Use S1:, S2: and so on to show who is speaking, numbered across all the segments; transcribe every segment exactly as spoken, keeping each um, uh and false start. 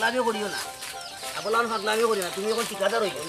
S1: পাগলামি করিও না আপনার পাগলামি করিও না তুমি এখন ঠিকাদার হইও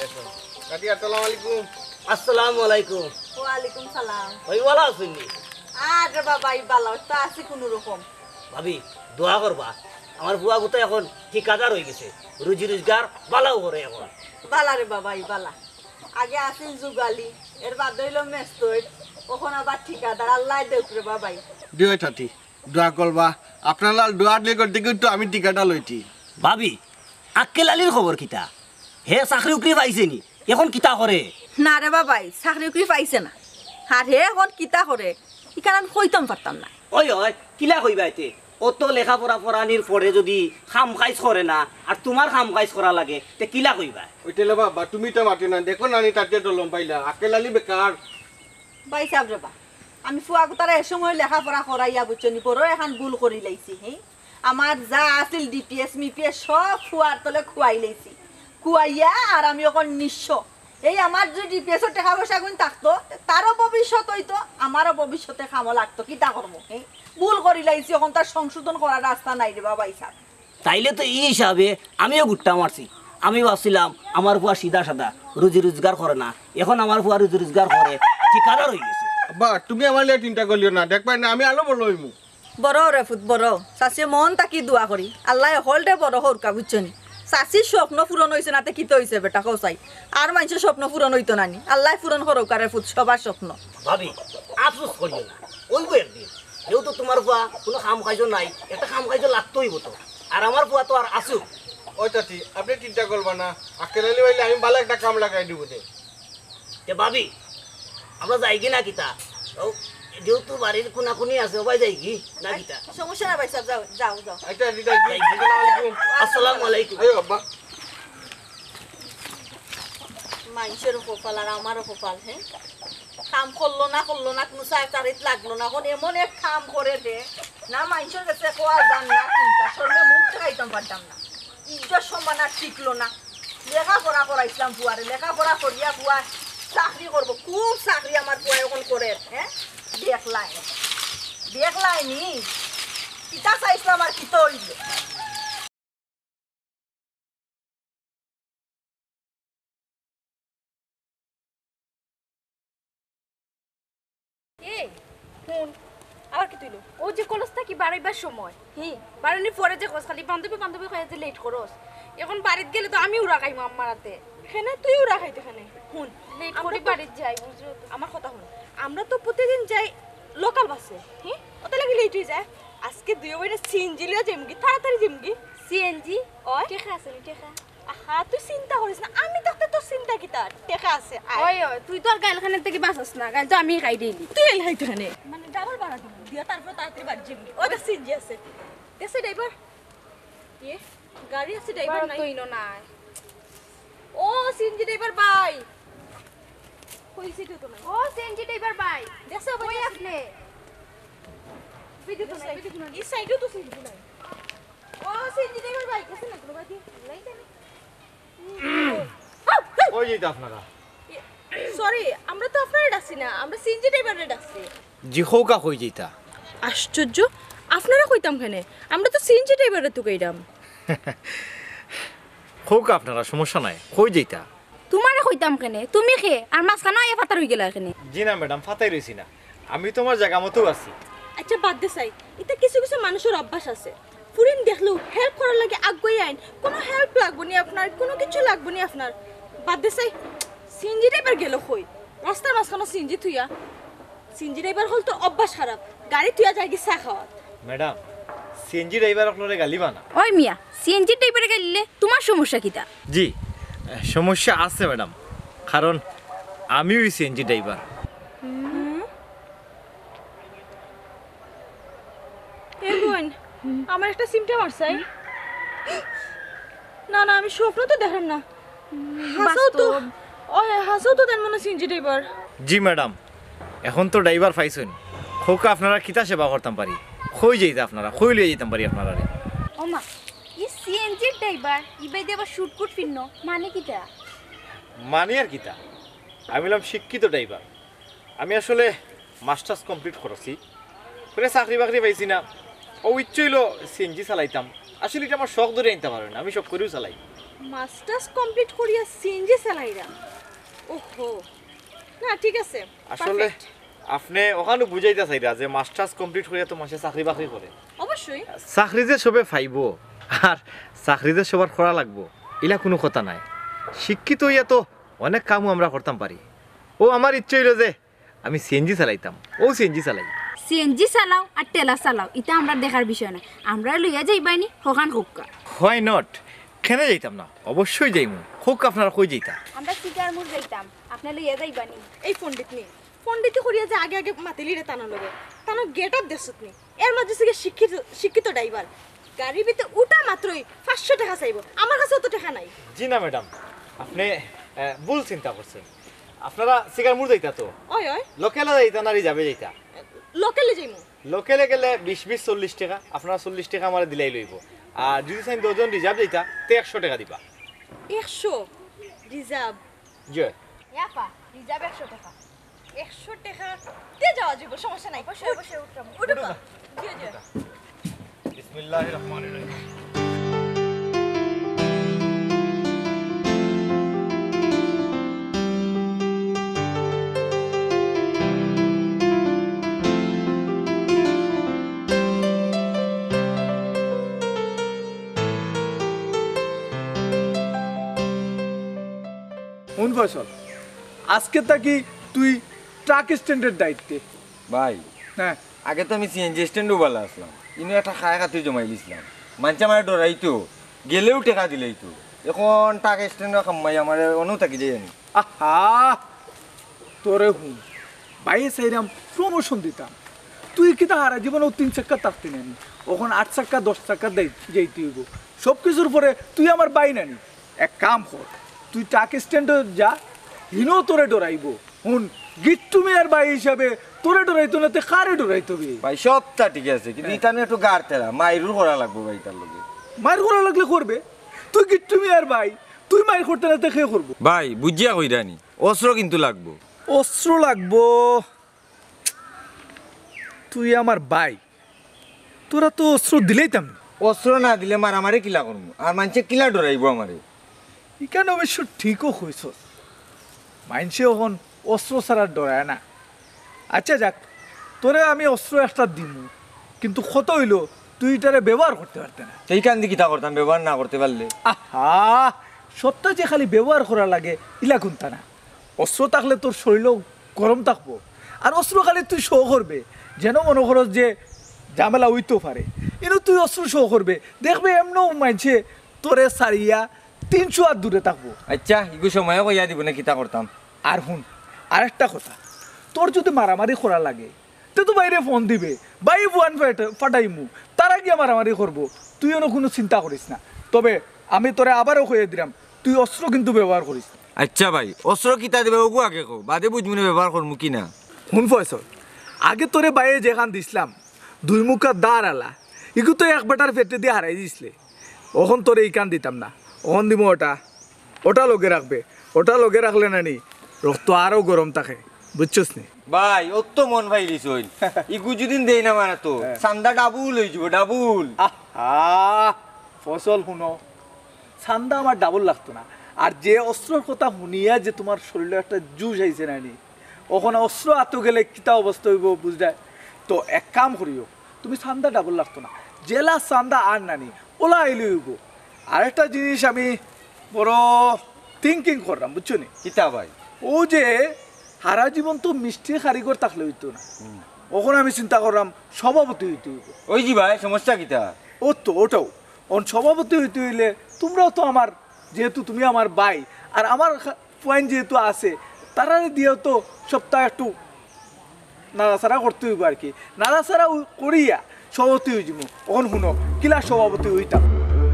S2: কাটি আসসালামু আলাইকুম
S1: আসসালামু আলাইকুম
S3: ওয়ালাইকুম সালাম
S1: ওই ওয়ালা আসুননি
S3: আরে বাবা এই বালা তো আছে কোনো রকম
S1: ভাবি দোয়া করবা আমার বুয়া গুতো এখন ঠিকাদার হয়ে গেছে রুজি রোজগার বালাও করে এখন
S3: বালা রে বাবা এই বালা আগে আসিল যুগালি এর বাদ হইল মেস্তইট ওখন আবার ঠিকাদার আল্লাহ দেখ রে বাবাই
S2: দুই থার্টি দোয়া করবা আপনার লাল দোয়া দিয়ে করতে কিন্তু আমি টিকাটা লইছি
S1: ভাবি আক্কেল আলীর খবর কিতা হে চাকরি উকরি পাইছে নি এখন কিতা করে
S3: না রে বাবাই চাকরি উকরি পাইছে না আর হে এখন কিতা করে ইখান আমি কইতাম পারতাম না
S1: ওই ওই কিলা কইবা এতে অত লেখাপড়া পড়ানির পরে যদি খাম কাজ করে না আর তোমার খাম কাজ করা লাগে তে কিলা কইবা
S2: ওইটা বাবা তুমি তো মাতি না দেখো না তাতে দলম পাইলা আকেল আলী বেকার
S3: বাই সাহেব রে বা আমি ফুয়া গোতারা এ সময় লেখাপড়া করাইয়া বুঝছনি বড় এখন ভুল করি লাইছি হে আমার যা আছিল ডিপিএস মিপিএস সব ফুয়ার তলে খুয়াই লাইছি খুয়াইয়া আর আমি এখন নিঃস্ব এই আমার যদি ডিপিএসও টাকা পয়সা গুণ থাকতো তারও ভবিষ্যৎ হইতো আমারও ভবিষ্যতে খামো লাগতো কিতা করবো হে ভুল করি লাইছি এখন তার সংশোধন করার রাস্তা নাই রে বাবা সাহেব
S1: তাইলে তো এই হিসাবে আমিও গুট্টা মারছি আমি ভাবছিলাম আমার ফুয়া সিধা সাদা রুজি রোজগার করে না এখন আমার ফুয়া রুজি রোজগার করে ঠিকাদার হয়ে গেছে
S2: বা তুমি আমার লিয়ে চিন্তা করলিও না দেখবাই না আমি আলো বলো হইমু
S3: বড় রে ফুট বড় চাষি মন তাকি দোয়া করি আল্লাহ হলটে বড় হরকা বুঝছনি চাষির স্বপ্ন পূরণ হয়েছে নাতে কিতে হয়েছে বেটা কৌসাই আর মানুষের স্বপ্ন পূরণ হইতো নানি আল্লাহ পূরণ হরকারে ফুট সবার স্বপ্ন
S1: ভাবি আফসোস করিও না ওইব একদিন যেহেতু তোমার ফুয়া কোনো খাম কাজ নাই একটা খাম কাজ লাগতো হইব তো আর আমার ফুয়া তো আর আসুক
S2: ওই চাচি আপনি চিন্তা করবা না আকেল আলী হইলে আমি ভালো একটা কাম লাগাই দিব দে
S1: তে ভাবি আমরা যাই কি না কিতা ও যেহেতু বাড়ির কোনাকুনি আছে ওবাই যাই কি না কিতা
S3: সমস্যা না ভাই সাহেব যাও যাও যাও
S2: আচ্ছা দিদা আসসালামু আলাইকুম
S1: আসসালামু আলাইকুম
S2: আয় বাবা
S3: মানুষেরও কপাল আর আমারও কপাল হ্যাঁ কাম করলো না করলো না কোনো চাকরিত লাগলো না এখন এমন এক কাম করে দে না মানুষের কাছে কোয়া যান না চিন্তা সর্বে মুখ খাইতাম পারতাম না ইজ্জত সম্মান আর টিকলো না লেখাপড়া করাইছিলাম বুয়ারে লেখাপড়া করিয়া বুয়া চাকরি করবো খুব চাকরি আমার বুয়া এখন করে হ্যাঁ দেখলাই দেখলাই নি কিতা চাইছিলাম আর কিতা হইল
S4: এই ফোন আর কি তুইলো ও যে কলেজ থাকি বাড়াইবার সময় হি বাড়ানির পরে যে কস খালি বান্ধবী বান্ধবী কয়ে যে লেট করস এখন বাড়িতে গেলে তো আমি উড়া খাইমু আম্মার হাতে
S3: হেনে তুই উড়া খাইতে হেনে
S4: হুন লেট করে বাড়িতে যাই বুঝছো আমার কথা শুন আমরা তো প্রতিদিন যাই লোকাল বাসে হি ওটা লাগি লেট হয়ে যায় আজকে দুই বইটা সিএনজি লিয়া যেমগি তাড়াতাড়ি যেমগি সিএনজি ওই টেকা আছে নি টেকা আহা তুই চিন্তা করিস না আমি থাকতে তোর চিন্তা কি তার টেকা আছে ওই ওই তুই তোর গাইলখানের থেকে বাঁচাস না গাইল তো আমি খাই দিলি
S3: তুই এল হাইতে হেনে
S4: মানে ডাবল ভাড়া দিব দিয়া তারপর তাড়াতাড়ি বাড়ি যাবি ওটা সিএনজি আছে দেশে ড্রাইভার এ গাড়ি আছে ড্রাইভার নাই তুই নাই ও সিএনজি ড্রাইভার ভাই কইছি তো না ও সিএনজি ড্রাইভার ভাই দেশে কই আপনি ভিডিও তো নাই ভিডিও নাই এই সাইডে তো সিএনজি নাই ও সিএনজি ড্রাইভার ভাই কেসে না কোনো বাকি লাই জানি
S2: ওই যেটা আপনারা
S4: সরি আমরা তো আপনারা ডাকছি না আমরা সিএনজি ড্রাইভারে ডাকছি
S2: জি হোকা কই যেটা
S4: আশ্চর্য আপনারা কইতাম কেন আমরা তো সিএনজি ড্রাইভারে তো কইরাম
S5: হোক আপনারা সমস্যা নাই কই যেটা
S4: তোমারে কইতাম কেন তুমি খে আর মাঝখানে আয়া ফাতার হই গেলা এখানে
S5: জি না ম্যাডাম ফাতাই রইছি না আমি তোমার জায়গা মতো আছি
S4: আচ্ছা বাদ দে চাই এটা কিছু কিছু মানুষের অভ্যাস আছে ফুরিন দেখলেও হেল্প করার লাগে আগুই আইন কোনো হেল্প লাগবো নি আপনার কোনো কিছু লাগবো নি আপনার বাদ দে চাই সিএনজি ড্রাইভার গেল কই রাস্তার মাঝখানে সিএনজি থুইয়া সিএনজি ড্রাইভার হল তো অভ্যাস খারাপ গাড়ি থুইয়া যায় কি চা খাওয়াত
S5: ম্যাডাম সিএনজি ড্রাইভার আপনারে গালি বানা
S4: ওই মিয়া সিএনজি ড্রাইভারে গেলে তোমার সমস্যা কিটা
S5: জি সমস্যা আছে ম্যাডাম কারণ আমিও সিএনজি ড্রাইভার
S4: এগুন আমার একটা সিমটা মারছাই না না আমি স্বপ্ন তো দেখেন না হাসাও তো ওই হাসাও তো দেন মনে সিএনজি ড্রাইভার
S5: জি ম্যাডাম এখন তো ড্রাইভার পাইছেন হোক আপনারা কিতা সেবা করতাম পারি কই যাইতে আপনারা কই লিয়ে যেতাম পারি আপনারা
S4: ওমা ই সিএনজি ড্রাইভার ইবাই দেবা শুটকুট ফিন্ন মানে কিটা
S5: মানি আর কিতা আমি হলাম শিক্ষিত ড্রাইভার আমি আসলে মাস্টার্স কমপ্লিট করেছি পরে চাকরি বাকরি পাইছি না ও ইচ্ছে হইলো সিএনজি চালাইতাম আসলে এটা আমার শখ ধরে আনতে পারবেন না, আমি শখ করেও চালাই।
S4: মাস্টার্স কমপ্লিট করিয়া সিএনজি চালাইরা? ওহো, না ঠিক আছে।
S5: আসলে
S4: perfect।
S5: আপনি ওখানে বুঝাইতে চাইরা যে মাস্টার্স কমপ্লিট করিয়া তো মাসে চাকরি বাকরি করে।
S4: অবশ্যই।
S5: চাকরি যে সবে পাইব আর চাকরি যে সবার করা লাগবো এলা কোনো কথা নাই। শিক্ষিত হইয়া তো অনেক কামও আমরা করতাম পারি। ও আমার ইচ্ছে হইল যে আমি সিএনজি চালাইতাম, ও সিএনজি চালাই।
S6: সিএনজি চালাও আর টেলা চালাও এটা আমরা দেখার বিষয় না, আমরা লইয়া যাইবানি হকান হুক্কা।
S5: হোয়াই নট, কেনে যাইতাম না, অবশ্যই যাইমু। হোক আপনারা কই যাইতা?
S6: আমরা সিগার মুর যাইতাম, আপনি লইয়া যাইবানি।
S4: এই পণ্ডিত নি পণ্ডিত করিয়া যে আগে আগে মাতিলি রে টানা লগে টানা গেট আপ দেখছত নি এর মধ্যে থেকে শিক্ষিত শিক্ষিত ড্রাইভার গাড়ির ভিতরে উঠা মাত্রই পাঁচশো টাকা চাইব, আমার কাছে অত টাকা নাই।
S5: জি না ম্যাডাম, আপনি আহ, ভুল চিন্তা করছেন। আপনারা সিগার মুড় যাইতা তো
S4: ওই ওই
S5: লোকেলে যাইতা না যাবে যাইতা?
S4: লোকালে যাইমু।
S5: লোকেলে গেলে বিশ বিশ চল্লিশ টাকা, আপনারা চল্লিশ টাকা আমার দিলাই লইব। আর যদি চাই দশজন রিজার্ভ যাইতা তো একশো টাকা দিবা।
S4: একশো রিজার্ভ?
S5: জি
S4: ইয়াপা রিজার্ভ একশো টাকা। একশো টাকা দিয়ে যাওয়া যাবে, সমস্যা নাই। বসে বসে উঠলাম উঠবা জি জি।
S5: বিসমিল্লাহির রহমানির রহিম।
S7: কোন ফসল আজকে থাকি তুই ট্রাক স্ট্যান্ডের দায়িত্বে?
S8: ভাই
S7: হ্যাঁ,
S8: আগে তো আমি সিএনজি স্ট্যান্ডও ভালো আসলাম, কিন্তু একটা খায় খাতে জমাই দিছিলাম। মানুষ আমার ডরাইতো, গেলেও টেকা দিলেইতো। এখন টাকা স্ট্যান্ডে খামাই আমার অনেও থাকি যাই আমি।
S7: আহা তোরে হুম বাইরে সাইরাম প্রমোশন দিতাম, তুই কি তা হারা জীবনেও তিন চাক্কা থাকতে নানি, ওখন আট চাক্কা দশ চাক্কা যাইতে হইব। সব কিছুর পরে তুই আমার বাই নানি। এক কাম কর, তুই ট্রাক স্ট্যান্ডে যা, হিনো তোরে ডরাইব। হুন গিট্টু মেয়ের বাই হিসাবে তোরে ডরাইতো না, তে কারে ডরাইতো বে?
S8: ভাই সবটা ঠিক আছে, কিন্তু এটা আমি একটু গাড় তেরা মাইরুর করা লাগবো ভাই তার লগে।
S7: মায়ের করা লাগলে করবে, তুই গিট্টু মেয়ের ভাই, তুই মায়ের করতে না খেয়ে করবো।
S8: ভাই বুঝিয়া কইরানি অস্ত্র কিন্তু লাগবো।
S7: অস্ত্র লাগবো? তুই আমার ভাই, তোরা তো অস্ত্র দিলেই তেমন।
S8: অস্ত্র না দিলে মারামারি কিলা করবো, আর মানুষে কিলা ডরাইবো আমারে।
S7: এখানে অবশ্য ঠিকও হয়েছ, মাইনসে এখন অস্ত্র ছাড়া ডরায় না। আচ্ছা যাক, তোরে আমি অস্ত্র একটা দিব, কিন্তু কত হইলো তুই এটারে ব্যবহার করতে পারতে না।
S8: সেইখান দিয়ে কিতা করতাম ব্যবহার না করতে পারলে?
S7: আহা, সত্য যে খালি ব্যবহার করা লাগে ইলা কোনটা না। অস্ত্র থাকলে তোর শরীরও গরম থাকবো, আর অস্ত্র খালি তুই শো করবে যেন মনে করস যে ঝামেলা হইতেও পারে, কিন্তু তুই অস্ত্র শো করবে, দেখবে এমনও মানছে তোরে সারিয়া তিনশো আর দূরে থাকবো।
S8: আচ্ছা ইগু সময় কইয়া দিব না কিতা করতাম।
S7: আর হুন আরেকটা কথা, তোর যদি মারামারি করা লাগে তো তো বাইরে ফোন দিবে, বাই বুয়ান ফাটাইমু, তারা গিয়ে মারামারি করবো, তুইও কোনো চিন্তা করিস না। তবে আমি তোরে আবারও কইয়া দিলাম, তুই অস্ত্র কিন্তু ব্যবহার করিস।
S8: আচ্ছা ভাই অস্ত্র কিতা দেবে ওগু আগে কো, বাদে বুঝবি না ব্যবহার করবো কি না।
S7: হুন ফয়সল, আগে তোরে বাইরে যেখান দিছিলাম দুই মুখা দাঁড় আলা, ইগু তো এক বেটার ফেটে দিয়ে হারাই দিসলে, ওখন তোরে এই কান দিতাম না, ওখন দিব ওটা, ওটা লগে রাখবে, ওটা লগে রাখলে না নি রক্ত আরও গরম থাকে, বুঝছস নি?
S8: ভাই ও তো মন ভাই লিস হইল, ইগু যদি দেই না মারা তো সান্দা ডাবুল হয়ে যাব, ডাবুল।
S7: আহা ফসল শুনো, ছান্দা আমার ডাবল লাগতো না। আর যে অস্ত্রের কথা শুনিয়া যে তোমার শরীরে একটা জুস আইছে নানি, ওখানে অস্ত্র আতো গেলে কিতা অবস্থা হইব বুঝলাই। তো এক কাম করিও, তুমি ছান্দা ডাবল লাগতো না, জেলা চান্দা আর নানি ওলা আইলে হইব। আরেকটা জিনিস আমি বড় থিঙ্কিং করলাম, বুঝছো নি?
S8: কিতা ভাই?
S7: ও যে সারা জীবন তো মিষ্টি কারিগর থাকলে হইতো না, ওখানে আমি চিন্তা করলাম সভাপতি হইতে হইব।
S8: ওই জি ভাই সমস্যা কিতা?
S7: ও তো ওটাও ওন সভাপতি হইতে হইলে তোমরাও তো আমার, যেহেতু তুমি আমার ভাই আর আমার পয়েন্ট যেহেতু আছে, তারা দিয়েও তো সপ্তাহ একটু নাড়াচাড়া করতে হইব আর কি। নাড়াচাড়া করিয়া সভাপতি হয়ে যাব। ওখান শুনো কিলা সভাপতি হইতাম।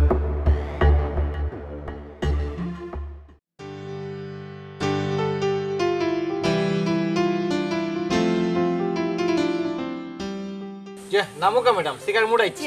S5: নামুকা ম্যাডাম, সিগার মুড আইছি।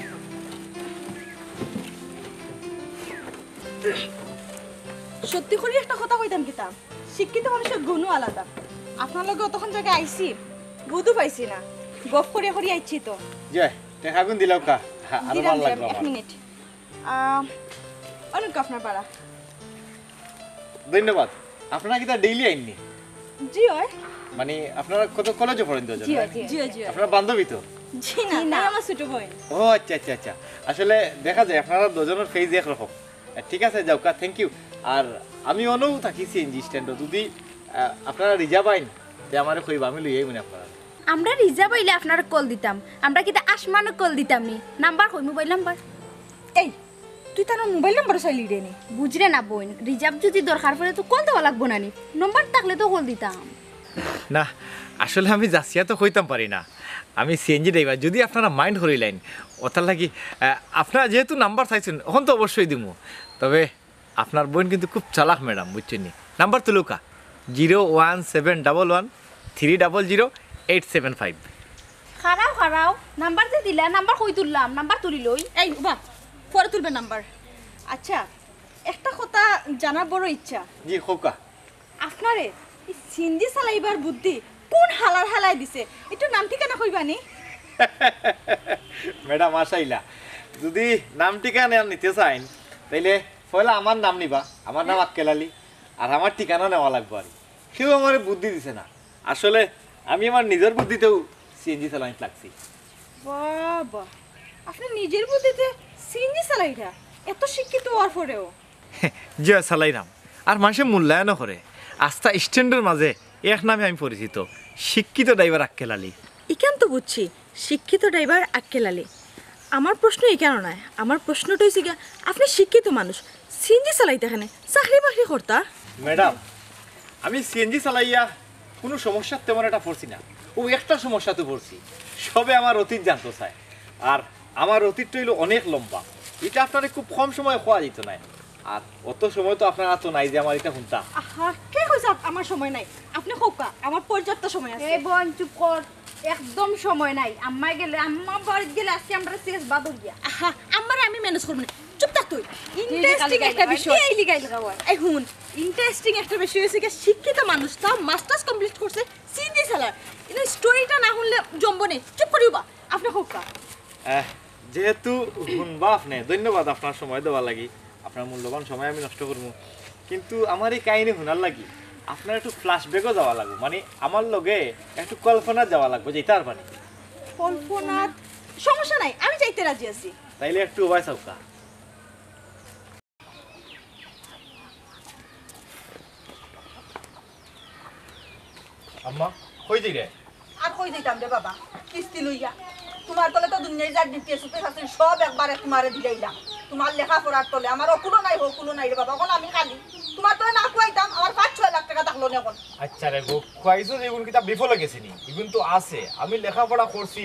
S4: সত্যি করে একটা কথা কইতাম কিতাম, শিক্ষিত মানুষের গুণও আলাদা। আপনার লগে তখন জায়গায় আইছি বুধু পাইছি না, গপ করে করে আইছি তো।
S5: জয় দেখা গুন দিলাও কা, আরো
S4: দিলাম,
S5: ভালো
S4: দিলাম,
S5: লাগলো
S4: এক
S5: আমার।
S4: মিনিট। অনেক আপনার পাড়া
S5: ধন্যবাদ। আপনারা কি তা ডেইলি আইননি?
S4: জি হয়
S5: মানে আপনারা কত কলেজে পড়েন দুজন?
S4: জি হয় জি হয়
S5: আপনারা বান্ধবী তো?
S4: জি না না আমার ছোট বোন।
S5: ও আচ্ছা আচ্ছা আচ্ছা, আসলে দেখা যায় আপনারা দুজনের ফেজ একরকম। ঠিক আছে, যাও কা, থ্যাংক ইউ। আর আমি অনও থাকি সিএনজি স্ট্যান্ডে, যদি আহ, আপনারা রিজার্ভ আইন যে আমার কইবা, আমি লইয়াই মনে আপনারা।
S6: আমরা রিজার্ভ হইলে আপনার কল দিতাম, আমরা কিন্তু আসমানও কল দিতাম নি। নাম্বার কই, মোবাইল নাম্বার?
S4: এই তুই তার মোবাইল নাম্বার চাইলি রে নি?
S6: বুঝরে না বোন, রিজার্ভ যদি দরকার পড়ে তো কল দেওয়া লাগবো না নি, নম্বর থাকলে তো কল দিতাম।
S5: না আসলে আমি যাচ্ছিয়া তো কইতাম পারি না, আমি সিএনজি ড্রাইভার। যদি আপনারা মাইন্ড করিলেন ওটার লাগি, আপনারা যেহেতু নাম্বার চাইছেন এখন তো অবশ্যই দিব। তবে আপনার বোন কিন্তু খুব চালাক ম্যাডাম, বুঝছেন নি? নাম্বার তুলুকা zero one seven double one three double zero eight seven five.
S6: খারাও খারাও, নাম্বার যে দিলা, নাম্বার কই তুললাম, নাম্বার তুলি লই।
S4: এই বা পরে তুলবে নাম্বার। আচ্ছা একটা কথা জানার বড় ইচ্ছা,
S5: জি খোকা।
S4: আপনারে এই সিন্ধি চালাইবার বুদ্ধি কোন হালার হালাই দিছে, একটু নাম ঠিকানা কইবানি?
S5: ম্যাডাম আসাইলা, যদি নাম ঠিকানা নিতে চাইন তাইলে পয়লা আমার নাম নিবা, আমার নাম আক্কেল আলী, আর আমার ঠিকানা নেওয়া লাগবে। আর কেউ আমার বুদ্ধি দিছে না, আসলে আমি আমার নিজের বুদ্ধিতেও সিএনজি চালাইতে লাগছি।
S4: বাবা আপনি নিজের বুদ্ধিতে সিন্ধি চালাইরা, এত শিক্ষিত হওয়ার পরেও?
S5: জি চালাইলাম, আর মানুষের মূল্যায়নও করে। আস্থা স্ট্যান্ডের মাঝে এক নামে আমি পরিচিত, শিক্ষিত ড্রাইভার আক্কেল আলী।
S4: ইকেন তো বুঝছি শিক্ষিত ড্রাইভার আক্কেল আলী। আমার প্রশ্ন এই কেন নয়, আমার প্রশ্নটা হয়েছে গিয়া আপনি শিক্ষিত মানুষ, সিন্ধি চালাইতে এখানে চাকরি বাকরি করতা?
S5: ম্যাডাম আমি সিএনজি চালাইয়া কোনো সমস্যা তেমন একটা পড়ছি না, ও একটা সমস্যা তো পড়ছি। সবে আমার অতীত জানতে চায়, আর আমার অতীতটা হইলো অনেক লম্বা, এটা আপনারা খুব কম সময় খোয়া যেত না। আর অত সময় তো আপনারা তো নাই যে আমার এটা শুনতা।
S4: আহা কে কইছে আমার সময় নাই? আপনি খোকা, আমার পর্যাপ্ত সময় আছে।
S6: এই বোন চুপ কর, একদম সময় নাই। আম্মা গেলে, আম্মা বাড়ি গেলে আজকে আমরা শেষ বাদর গিয়া।
S4: আহা আমারে আমি ম্যানেজ করব না, চুপ থাক তুই। ইন্টারেস্টিং একটা বিষয়,
S6: এই লিগাই লাগাও।
S4: এই হুন, ইন্টারেস্টিং একটা বিষয় হয়েছে কি, শিক্ষিত মানুষ তা মাস্টার্স কমপ্লিট করছে সিন্ধি চালার, কিন্তু স্টোরিটা না শুনলে জমব নেই। চুপ করিবা আপনি খোকা।
S5: যেহেতু শুনবা আপনি, ধন্যবাদ আপনার সময় দেওয়ার লাগি, আপনার মূল্যবান সময় আমি নষ্ট করবো। কিন্তু আমার এই কাহিনী শোনার লাগি আপনার একটু ফ্ল্যাশব্যাকও যাওয়া লাগবে, মানে আমার লগে একটু কল্পনা যাওয়া লাগবে, যে তার মানে
S4: কল্পনার সমস্যা নাই, আমি যাইতে রাজি আছি।
S5: তাইলে একটু উপায় চাউকা। আম্মা কই যাই রে?
S3: আর কই দিতাম রে বাবা, কিস্তি লইয়া তোমার তলে তো দুনিয়ায় যা দিতে সুতে আছে সব একবারে তোমারে দিলাইলাম। তোমার লেখা পড়ার তলে আমার অকুলো নাই, হকুলো নাই রে বাবা, এখন আমি খালি তোমার তলে না খুয়াইতাম আমার পাঁচ ছয় লাখ টাকা থাকলো না এখন।
S5: আচ্ছা রে গো, খুয়াইছো যেগুন কিতাব বিফলে গেছিনি, এগুন তো আছে। আমি লেখাপড়া করছি,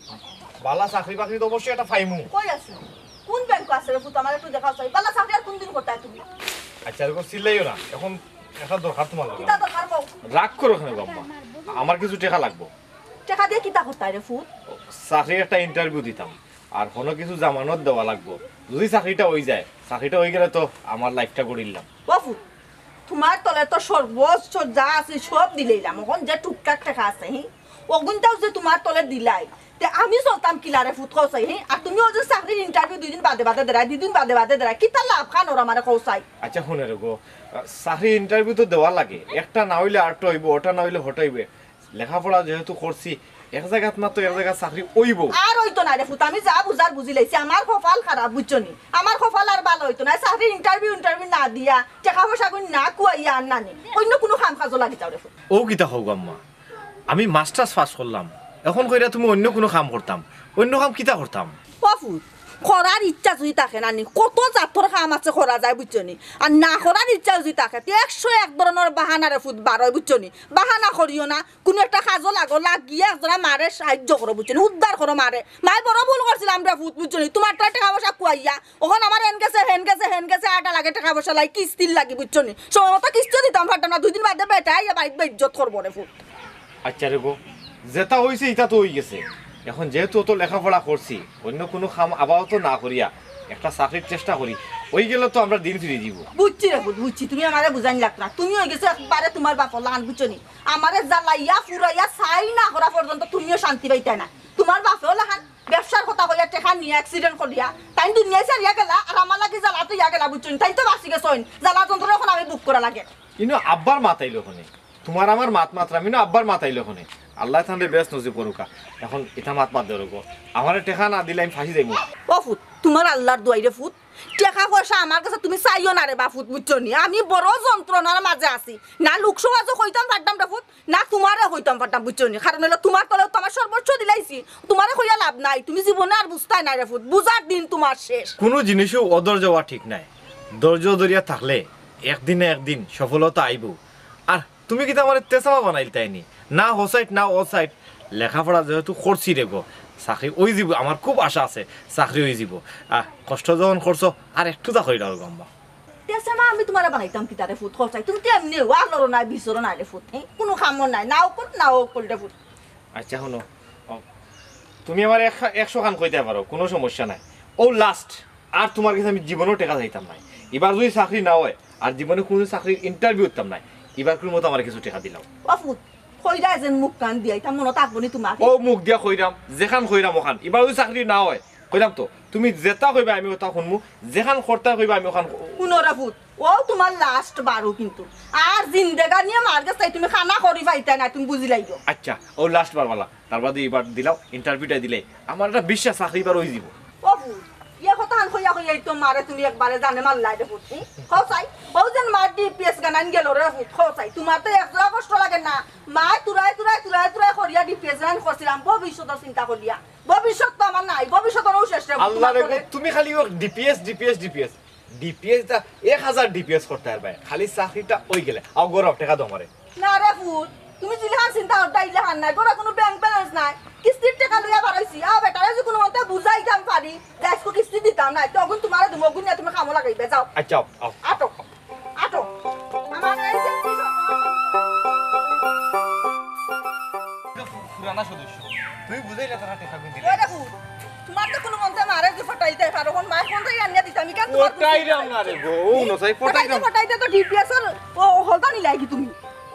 S5: বালা চাকরি বাকরি তো অবশ্যই একটা ফাইমু।
S3: কই আছো? কোন ব্যাংক আছে রে ফুত, আমার একটু দেখাও চাই। বালা চাকরি আর কোন দিন করতে তুমি?
S5: আচ্ছা রে গো, চিল্লাইও না, এখন একটা দরকার তোমার লাগে।
S3: কিতা দরকার পাও?
S5: রাগ করো কেন গো আম্মা, আমার কিছু টাকা লাগবে।
S3: টাকা দিয়ে কিতা করতে রে ফুত?
S5: চাকরির একটা ইন্টারভিউ দিতাম, আর কোনো কিছু জামানত দেওয়া লাগবে। যদি চাকরিটা হয়ে যায়, চাকরিটা হয়ে গেলে তো আমার লাইফটা গড়িলাম।
S3: ও ফুত, তোমার তলে তো সর্বোচ্চ যা আছে সব দিলাইলাম, এখন যে টুকটাক টাকা আছে হি ওগুনটাও যে তোমার তলে দিলাই, তে আমি চলতাম কিলারে ফুট কৌসাই হি। আর তুমিও যে চাকরির ইন্টারভিউ দুই দিন বাদে বাদে দেয়, দুই দিন বাদে বাদে দেয়, কিতা লাভ খান ওরা আমার কৌসাই?
S5: আচ্ছা শুনে রে গো, চাকরির ইন্টারভিউ তো দেওয়া লাগে, একটা না হইলে আরটা হইব, ওটা না হইলে হটা হইবে। লেখাপড়া যেহেতু করছি, এক জায়গাত না তো এক জায়গায় চাকরি হইব।
S3: আর হইতো না রে ফুত, আমি যা বুঝার বুঝি লাইছি, আমার কপাল খারাপ বুঝছো নি, আমার কপাল আর ভালো হইতো না। চাকরির ইন্টারভিউ ইন্টারভিউ না দিয়া টাকা পয়সা কই না কুয়াইয়া আর নানি অন্য কোনো কাম কাজও লাগি যাও রে ফুত।
S5: ও কিতা হোক আম্মা, আমি মাস্টার্স পাস করলাম, এখন কইরা তুমি অন্য কোনো কাম করতাম, অন্য কাম কিতা করতাম?
S3: ও ফুত, করার ইচ্ছা যদি থাকে নানি কত জাতর কাম আছে করা যায় বুঝছো নি, আর না করার ইচ্ছা যদি থাকে তে একশো এক ধরনের বাহানারে ফুট বারোয় বুঝছো নি। বাহানা করিও না, কোনো একটা কাজও লাগো, লাগিয়ে একজনা মারে সাহায্য করো বুঝছো নি, উদ্ধার করো মারে। মাই বড় ভুল করছিলাম রে ফুট বুঝছো নি, তোমার তো টাকা পয়সা কুয়াইয়া ওখান আমার হেন গেছে হেন গেছে হেন গেছে আটা লাগে টাকা পয়সা লাগে, কিস্তির লাগি বুঝছো নি, সময় কিস্তি দিতাম পারতাম না, দুই দিন বাদে বেটা আইয়া বাইক বা ইজ্জত করবো রে ফুট।
S5: আচ্ছা রে গো, যেটা হয়েছে এটা তো হয়ে গেছে, এখন যেহেতু অত লেখাপড়া করছি, অন্য কোনো কাম আপাতত না করিয়া একটা চাকরির চেষ্টা করি, ওই গেলে তো আমরা দিন ফিরে দিব।
S3: বুঝছি রে ফুট বুঝছি, তুমি আমারে বুঝাইন লাগ না, তুমি হয়ে গেছো একবারে তোমার বাপর লাগান বুঝছো নি, আমারে জ্বালাইয়া ফুরাইয়া চাই না করা পর্যন্ত তুমিও শান্তি পাইতে না। তোমার বাপেও লাগান ব্যবসার কথা কইয়া টেকা নিয়ে অ্যাক্সিডেন্ট করিয়া তাই দুনিয়া সারিয়া গেলা আর আমার লাগে জ্বালা তো ইয়া গেলা বুঝছেন তাই তো বাঁচি গেছেন জ্বালা যন্ত্রণা এখন আমি বুক করা লাগে
S5: কিন্তু আব্বার মাতাইলো ওখানে তোমার আমার মাত মাত্রা আমি না আব্বার মাতাইলো ওখানে আল্লাহ তাহলে বেশ নজিব করুকা এখন এটা মাত মাত দেবো আমার টেকা না দিলে আমি ফাঁসি যাইব
S3: ও ফুট তোমার আল্লাহর দোয়াইরে ফুট টাকা পয়সা আমার কাছে তুমি চাইও না রে বা ফুট বুঝছো নি আমি বড় যন্ত্রণার মাঝে আছি না লোকসভাজও কইতাম পারতাম রে ফুট না তোমারে কইতাম পারতাম বুঝছো নি কারণ হলো তোমার তলেও তোমার সর্বোচ্চ দিলাইছি তোমারে কইয়া লাভ নাই তুমি জীবনে আর বুঝতাই নাই রে ফুট বুঝার দিন তোমার শেষ
S5: কোনো জিনিসও অধৈর্য হওয়া ঠিক নাই ধৈর্য ধরিয়া থাকলে একদিনে একদিন সফলতা আইব আর তুমি কিন্তু আমার তেসামা বানাইল তাইনি না ও সাইড না ও সাইড লেখাপড়া যেহেতু করছি রে গো চাকরি ওই যাব আমার খুব আশা আছে চাকরি হয়ে যাব আহ কষ্ট যখন করছো আর একটু তা করি দাও গম্বা
S3: তেসামা আমি তোমারে বানাইতাম কি তারে ফুট খরচাই তুমি তো এমনি ওয়ালরও নাই বিচরও নাই রে ফুট হ্যাঁ কোনো কামও নাই নাও কর নাও কর রে ফুট
S5: আচ্ছা শোনো ও, তুমি আমার এক- একশো খান কইতে পারো কোনো সমস্যা নাই ও লাস্ট আর তোমার কাছে আমি জীবনেও টেকা যাইতাম নাই এবার যদি চাকরি না হয় আর জীবনে কোনো চাকরির ইন্টারভিউ দিতাম নাই এবার কোনো মতো আমার কিছু টেকা দিলাম
S3: ও ফুট কইরা যেন মুখ কান দিয়াই তা মনত থাকবনি তোমাকে
S5: ও মুখ দিয়া কইরাম যেখান কইরাম ওখান এবার যদি চাকরি না হয় কইরাম তো তুমি যেটা কইবা আমি ওটা শুনমু যেখান খরতা কইবা আমি ওখান
S3: পুনরা ফুট ও তোমার লাস্ট বারো কিন্তু আর জিন্দেগা নিয়ে মার গেছে তুমি খানা করি পাইতা না তুমি বুঝি লাইও
S5: আচ্ছা ও লাস্ট বার বালা তার বাদে এবার দিলাও ইন্টারভিউটা দিলে আমার একটা বিশ্বাস চাকরি এবার হয়ে যাব
S3: ও ফুট ইয়ে কথা আন কইয়া কইয়া তো মারে তুমি একবারে জানে মার লাইরে ফুট খসাই ও যেন মার ডিপিএস গানান গেল রে ফুট খসাই তোমার তো একদম কষ্ট লাগে না মা তুরাই তুরাই তুরাই তুরাই করিয়া ডিপিএস গান করছিলাম ভবিষ্যতের চিন্তা করিয়া ভবিষ্যৎ তো আমার নাই ভবিষ্যতেরও শেষ রে
S5: আল্লাহ রে তুমি খালি ও ডিপিএস ডিপিএস ডিপিএস ডিপিএস টা এক হাজার ডিপিএস করতে পারবে খালি চাকরিটা ওই গেলে আও গরব টাকা দাও আমারে
S3: না রে ফুট তুমি জিলিহান চিন্তা করতে ইলে হান নাই গোরা কোনো ব্যাংক ব্যালেন্স নাই কিস্তির টাকা লইয়া বাড়াইছি আ বেটারে যে কোনো মতে বুঝাইতাম পারি গাছকো কিস্তি দিতাম না তখন তোমার তুমি গুণ তুমি খামো লাগাইবে যাও
S5: আচ্ছা আও
S3: আটো আটো আমার এই যে
S5: পুরানা সদস্য তুই বুঝাইলে তারা টাকা গুন দিলে
S3: ওই দেখো তোমার তো কোনো মতে মারে যে ফটাইতে পারো কোন মাই কোন তাই আনিয়া দিতাম কেন
S5: পটাই রাম না রে গো ও ন চাই পটাই রাম
S3: ফটাইতে তো ডিপিএস এর ও হলতা নি লাগি তুমি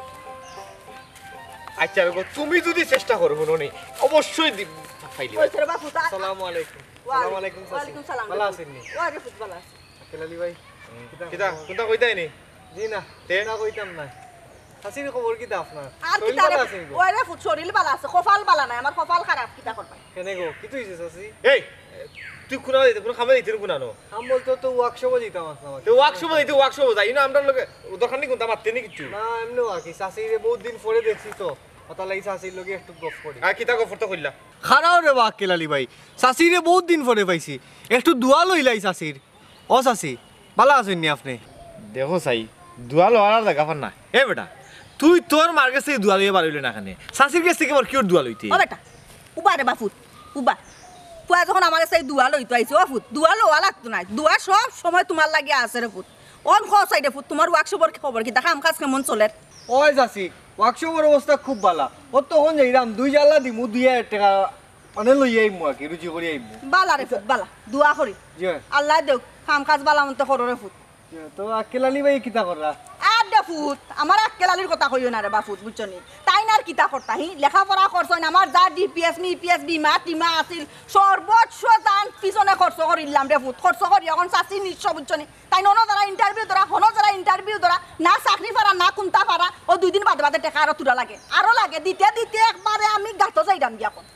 S5: আচ্ছা গো তুমি যদি চেষ্টা করো শুনুনি অবশ্যই দিব ফাইলি
S3: ওই ছেড়ে বাপু তা
S7: আসসালামু আলাইকুম আসসালামু আলাইকুম চাচি
S3: ওয়ালাইকুম সালাম
S7: ভালো আছেন নি
S3: ওই রে ফুট ভালো আছে
S7: কেলালি ভাই
S5: কিটা কোনটা কইতাই নি
S7: জি না
S5: তে?
S7: না কইতাম না চাচির খবর কি দা আপনার
S3: আর কি
S7: শরীর
S3: তারে
S7: ভালো আছে গো?
S3: ওই রে ফুট শরীর ভালো আছে কপাল ভালো নাই আমার কপাল খারাপ কিটা করবা
S7: কেনে গো কি তুইছে চাচি
S5: এই তুই কোনা দিতে কোন খাবার দিতে কোনা নো
S7: আম বলতো তো ওয়ার্কশপে দিতাম আপনার
S5: তো ওয়ার্কশপ দিতে ওয়ার্কশপ যাই না আমরা লগে দরকার নেই কোনটা মারতে নি কিছু
S7: না এমনি আর কি চাচিরে বহুত দিন পরে দেখছি তো কথা লাগি চাচির লগে একটু গপ করি
S5: আর কিটা গফরটা কইলা
S7: খারাও রে বাক কেলালি ভাই চাচিরে বহুত দিন পরে পাইছি একটু দোয়া লইলাই চাচির ও চাচি ভালো আছেন নি আপনি
S5: দেখো চাই দুয়াল হওয়ার জায়গা পার না এ বেটা তুই তোর মার কাছে দুয়া লইয়া পারলি না খানে শাশির কাছ থেকে মোর কিওর দুয়া লইতে
S3: ও বেটা উবা রে বাপুত উবা পুয়া যখন আমার কাছে দুয়া লইতো আইছে ও ফুট দুয়া লওয়া লাগতো না দুয়া সব সময় তোমার লাগি আছে রে ফুট অন খসাই রে ফুট তোমার ওয়ার্কশপের খবর কি দেখা কাম কাজ কেমন চলে
S7: ওই চাচি ওয়ার্কশপের অবস্থা খুব ভালো ও তখন যাইরাম দুই জালা দিমু দুই হাজার টাকা অনে লই আইমু আর কি রুচি করি আইমু
S3: বালা রে ফুট বালা দুয়া করি
S7: জি
S3: আল্লাহ দেও কাম কাজ বালা মতে করো রে ফুট
S7: তো কেলালি ভাই কিতা করলা
S3: আর দে ফুট আমার আক্কেলালির কথা কইও না রে বাপুত বুঝছনি তাই না আর কিতা করতা হি লেখাপড়া করছই না আমার যা ডিপিএস মি পিএস বিমা টিমা আছিল সর্বোচ্চ দান পিছনে খরচ করিলাম রে ফুট খরচ করি এখন চাচি নিশ্চ বুঝছনি তাই নন যারা ইন্টারভিউ ধরা হন যারা ইন্টারভিউ ধরা না চাকরি পারা না কোনটা পারা ও দুই দিন বাদে বাদে টাকা আরো তুরা লাগে আরো লাগে দিতে দিতে একবারে আমি গাত যাইরাম দিয়া এখন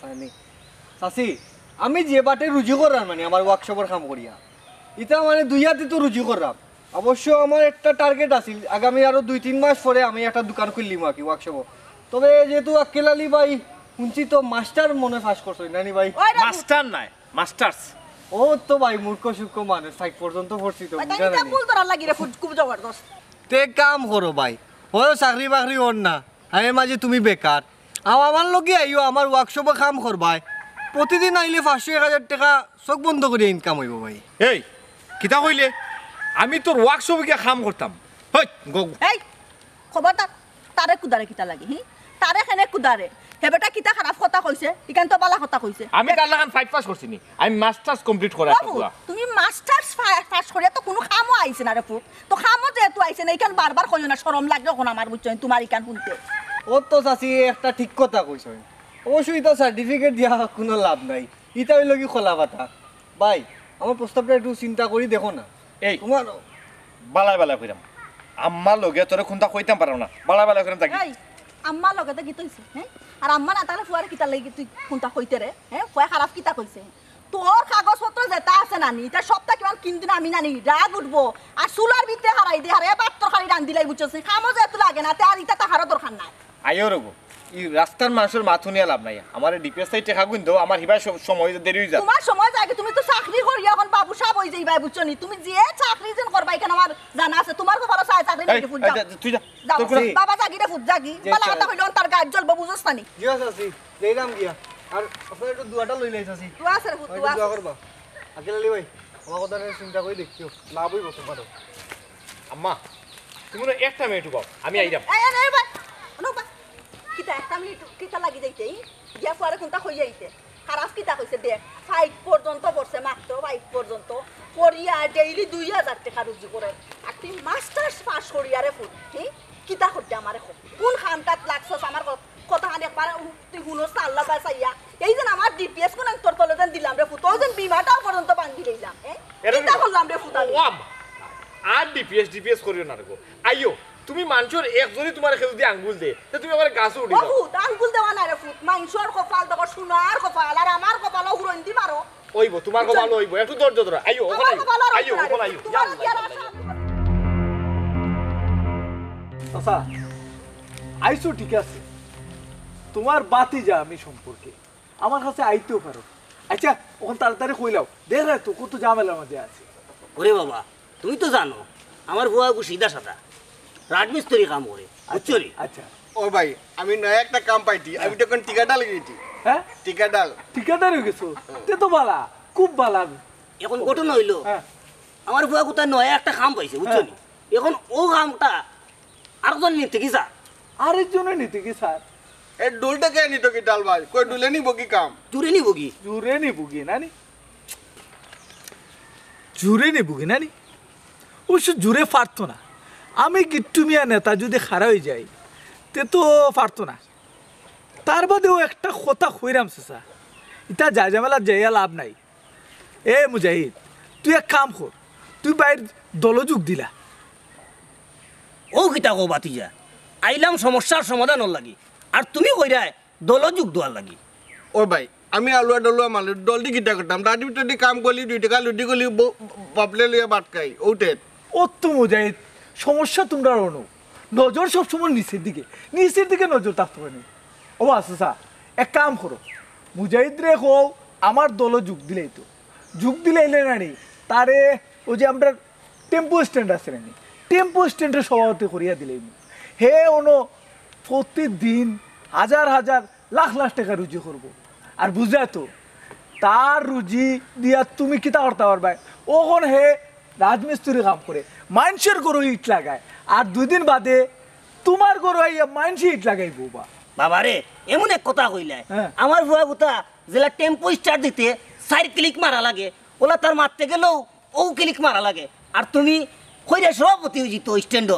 S7: চাচি আমি যে বাটে রুজি করার মানে আমার ওয়ার্কশপের কাম করিয়া ইটা মানে দুই হাতে তো রুজি করাম অবশ্য আমার একটা টার্গেট আছিল আগামী আরো দুই তিন মাস পরে আমি একটা দোকান খুললিম আর কি ওয়ার্কশপ তবে যেহেতু আক্কেলালি ভাই শুনছি তো মাস্টার মনে ফাঁস করছই নানি ভাই
S3: ওই রে ফুট
S5: মাস্টার নাই মাস্টার্স
S7: ও তো ভাই মূর্খ সূক্ষ্ম মানুষ ফাইভ পর্যন্ত পড়ছি তো
S3: তাই
S7: বুঝা
S3: নিতে
S7: নানি
S3: ফুল ধরা লাগি রে ফুট খুব জবরদস্ত
S7: তে কাম করো ভাই ও চাকরি বাকরি ওর না আমি মাঝে তুমি বেকার আও আমার লগে আইও আমার ওয়ার্কশপে কাম করবাই প্রতিদিন আইলে পাঁচশো এক হাজার টাকা চোখ বন্ধ করে ইনকাম হইব ভাই
S5: এই কিতা কইলে আমি তোর ওয়ার্কশপে গিয়ে কাম করতাম হই গো
S3: এই খবরদার তারে কুদারে কিতা লাগে হি তারে খেনে কুদারে হেবেটা কিতা খারাপ কথা কইছে ইকান তো বালা কথা কইছে
S5: আমি কার লাগান ফাইভ পাস করছি নি আমি মাস্টার্স কমপ্লিট করা
S3: বাবু, তুমি মাস্টার্স পাস করে তো কোনো কামও আইছে না রে ফুট তো কামও যেহেতু আইছে না ইকান বারবার কইও না শরম লাগে এখন আমার বুঝছেন তোমার ইকান শুনতে
S7: ও তো চাচি একটা ঠিক কথা কইছ অবশ্যই তো সার্টিফিকেট দিয়া কোনো লাভ নাই
S8: ইটা হইল কি খোলা কথা ভাই আমার প্রস্তাবটা একটু চিন্তা করি দেখো না
S5: এই
S8: তোমার
S5: বালাই বালাই কইরাম আম্মার লগে তোরে খুনতা কইতাম পারো না বালাই বালাই কইরাম থাকি
S3: এই আম্মার লগে তো গীত হইছে হ্যাঁ আর আম্মা না তাহলে ফুয়ার কিতা লাগি তুই কোনটা কইতে রে হ্যাঁ ফুয়া খারাপ কিতা কইছে তোর কাগজপত্র যেটা আছে নানি এটা সপ্তাহ কিমান কিনদিন আমি নানি রাগ উঠবো আর চুলার ভিতরে হারাই দে হারাই এবার তরকারি রান্ধি লাই বুঝছিস খামো যে এত লাগে না তে আর ইটা তাহারও দরকার নাই
S5: আইও রগো ই রাস্তার মানুষের মাথু নিয়ে লাভ নাই আমার ডিপিএস সাইড টেকা গুন দাও আমার হিবাই সব সময় দেরি হই যা
S3: তোমার সময় যায় তুমি তো চাকরি করি এখন বাবু সাহেব হই যাইবা বুঝছো নি তুমি যে চাকরি যেন করবা এখানে আমার জানা আছে তোমার তো ভালো চাই চাকরি
S5: এই,
S3: নিতে ফুট
S5: এই,
S3: যাও
S5: তুই যা
S3: যাও,
S5: তোর কোনো-
S3: বাবা জাগিরে ফুট জাগি বলা কথা হইলো তার গাছ জ্বলবো বুঝছ না নি
S8: জিয়া চাচি যাইলাম গিয়া আর আপনার একটু দুয়াটা লই লাই চাচি
S3: তুই আছে রে ফুট তুই
S8: দোয়া
S3: আছে
S8: করবা আকিল আলী ভাই আমার কথা চিন্তা করে দেখিও লাভ হইব তোমারও
S5: আম্মা তুমি না একটা মিনিট বাও আমি আইরাম
S3: এই এই এই ভাই নো বা কিতা একটা মিনিট কিতা লাগি যাইতে গিয়া পরে কোনটা হই যাইতে খারাপ কিতা কইছে দেখ ফাইভ পর্যন্ত পড়ছে মাত্র ফাইভ পর্যন্ত পড়িয়া ডেইলি দুই হাজার টাকা রুজি করে আর তুই মাস্টার্স পাস করিয়ারে ফুট ঠিক কিতা করতে আমারে কোন খামটাত লাগছস আমার কথা হানি একবার তুই হুনস না আল্লাহ বাসাইয়া এই যে আমার ডিপিএস কোন তোর তলে দেন দিলাম রে ফুট ওই যে বিমাটাও পর্যন্ত বান্ধি দিলাম হ্যাঁ কিতা করলাম রে ফুট আমি
S5: ও আম্মা আর ডিপিএস ডিপিএস করিও না রগো আইও তুমি মানুষের একজনই তোমার খেউ দিয়ে আঙ্গুল দে তে তুমি আমার গাছে উঠি যাও
S3: বহুত আঙ্গুল দেওয়া নাই রে ফুট মাংসর কপাল দেখো সোনার কপাল আর আমার কপাল উড়ন দি মারো
S5: ওইবো তোমার কথা ভালো হইবো একটু ধৈর্য ধরো আইও ওখানে
S3: আমার কপাল আর
S5: আইও ওখানে আইও
S3: তোমার কি আর আশা
S7: আচ্ছা আইসো ঠিক আছে তোমার বাতি যা আমি সম্পর্কে আমার কাছে আইতেও পারো আচ্ছা ওখান তাড়াতাড়ি কইলাও দেখ রে তো কত ঝামেলার মধ্যে আছে
S1: ওরে বাবা তুমি তো জানো আমার বুয়া সিধা সাদা রাজমিস্ত্রি কাম করে বুঝছো নি?
S7: আচ্ছা
S2: ও ভাই আমি নয়া একটা কাম পাইছি আমি তখন টিকাটা লাগিয়েছি
S7: হ্যাঁ
S2: টিকাডাল
S7: ঠিকাদার হয়ে গেছো তে তো বালা খুব বালা
S1: এখন ঘটনা হইলো
S7: হ্যাঁ
S1: আমার বুয়া কোথায় নয়া একটা কাম পাইছে বুঝছো নি? এখন ও কামটা আরেকজন নিতে কি স্যার
S7: আরেকজনে নিতে কি স্যার
S2: এ ডুলটা কে নিত কি ডাল ভাই কই ডুলে নিব কি কাম
S1: জুড়ে নিব কি
S7: জুড়ে নি বুগি নানি জুড়ে নি বুগি নানি অবশ্য জুড়ে পারতো না আমি গিট্টু মিয়া নেতা যদি খারা হয়ে যাই তে তো পারতো না তার বাদেও একটা কথা কইরাম চেষা ইটা যা ঝামেলা যাইয়া লাভ নাই এ মুজাহিদ তুই এক কাম কর তুই বাইর দলযোগ দিলা
S1: ও কিতা কো বাতিজা আইলাম সমস্যার সমাধান হল লাগি আর তুমি কইরায় দলযুগ দোয়ার লাগি
S2: ও ভাই আমি আলুয়া ডলুয়া মালু ডলদি কিটা করতাম দাদি টাদি কাম করলি দুই টাকা লুটি করলি বাপলে লইয়া বাট খাই ওটে
S7: ও তো মুজাহিদ সমস্যা তোমরা অনু নজর সবসময় নিচের দিকে নিচের দিকে নজর থাকতে পারে ও আচ্ছা এক কাম করো মুজাহিদ রে হো আমার দল যুগ দিলেই তো যুগ দিলে এলে নানি তারে ওই যে আমরা টেম্পো স্ট্যান্ড আছে নানি টেম্পো স্ট্যান্ডের সভাপতি করিয়া দিলেই হে অনু প্রতিদিন হাজার হাজার লাখ লাখ টাকা রুজি করবো আর বুঝা তো তার রুজি দিয়া তুমি কিতা করতে পারবা ওখন হে রাজমিস্ত্রি কাম করে মানুষের গরু ইট লাগায় আর দুই দিন বাদে তোমার গরু আইয়া মানুষই ইট লাগাইব বা
S1: বাবা রে এমন এক কথা কইলে
S7: হ্যাঁ।
S1: আমার বুয়া গুতা জেলা টেম্পো স্টার্ট দিতে চার ক্লিক মারা লাগে ওলা তার মারতে গেলেও ও ক্লিক মারা লাগে আর তুমি কইরা সভাপতি হয়ে যেত স্ট্যান্ডর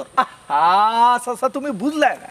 S7: আচ্ছা তুমি বুঝলে না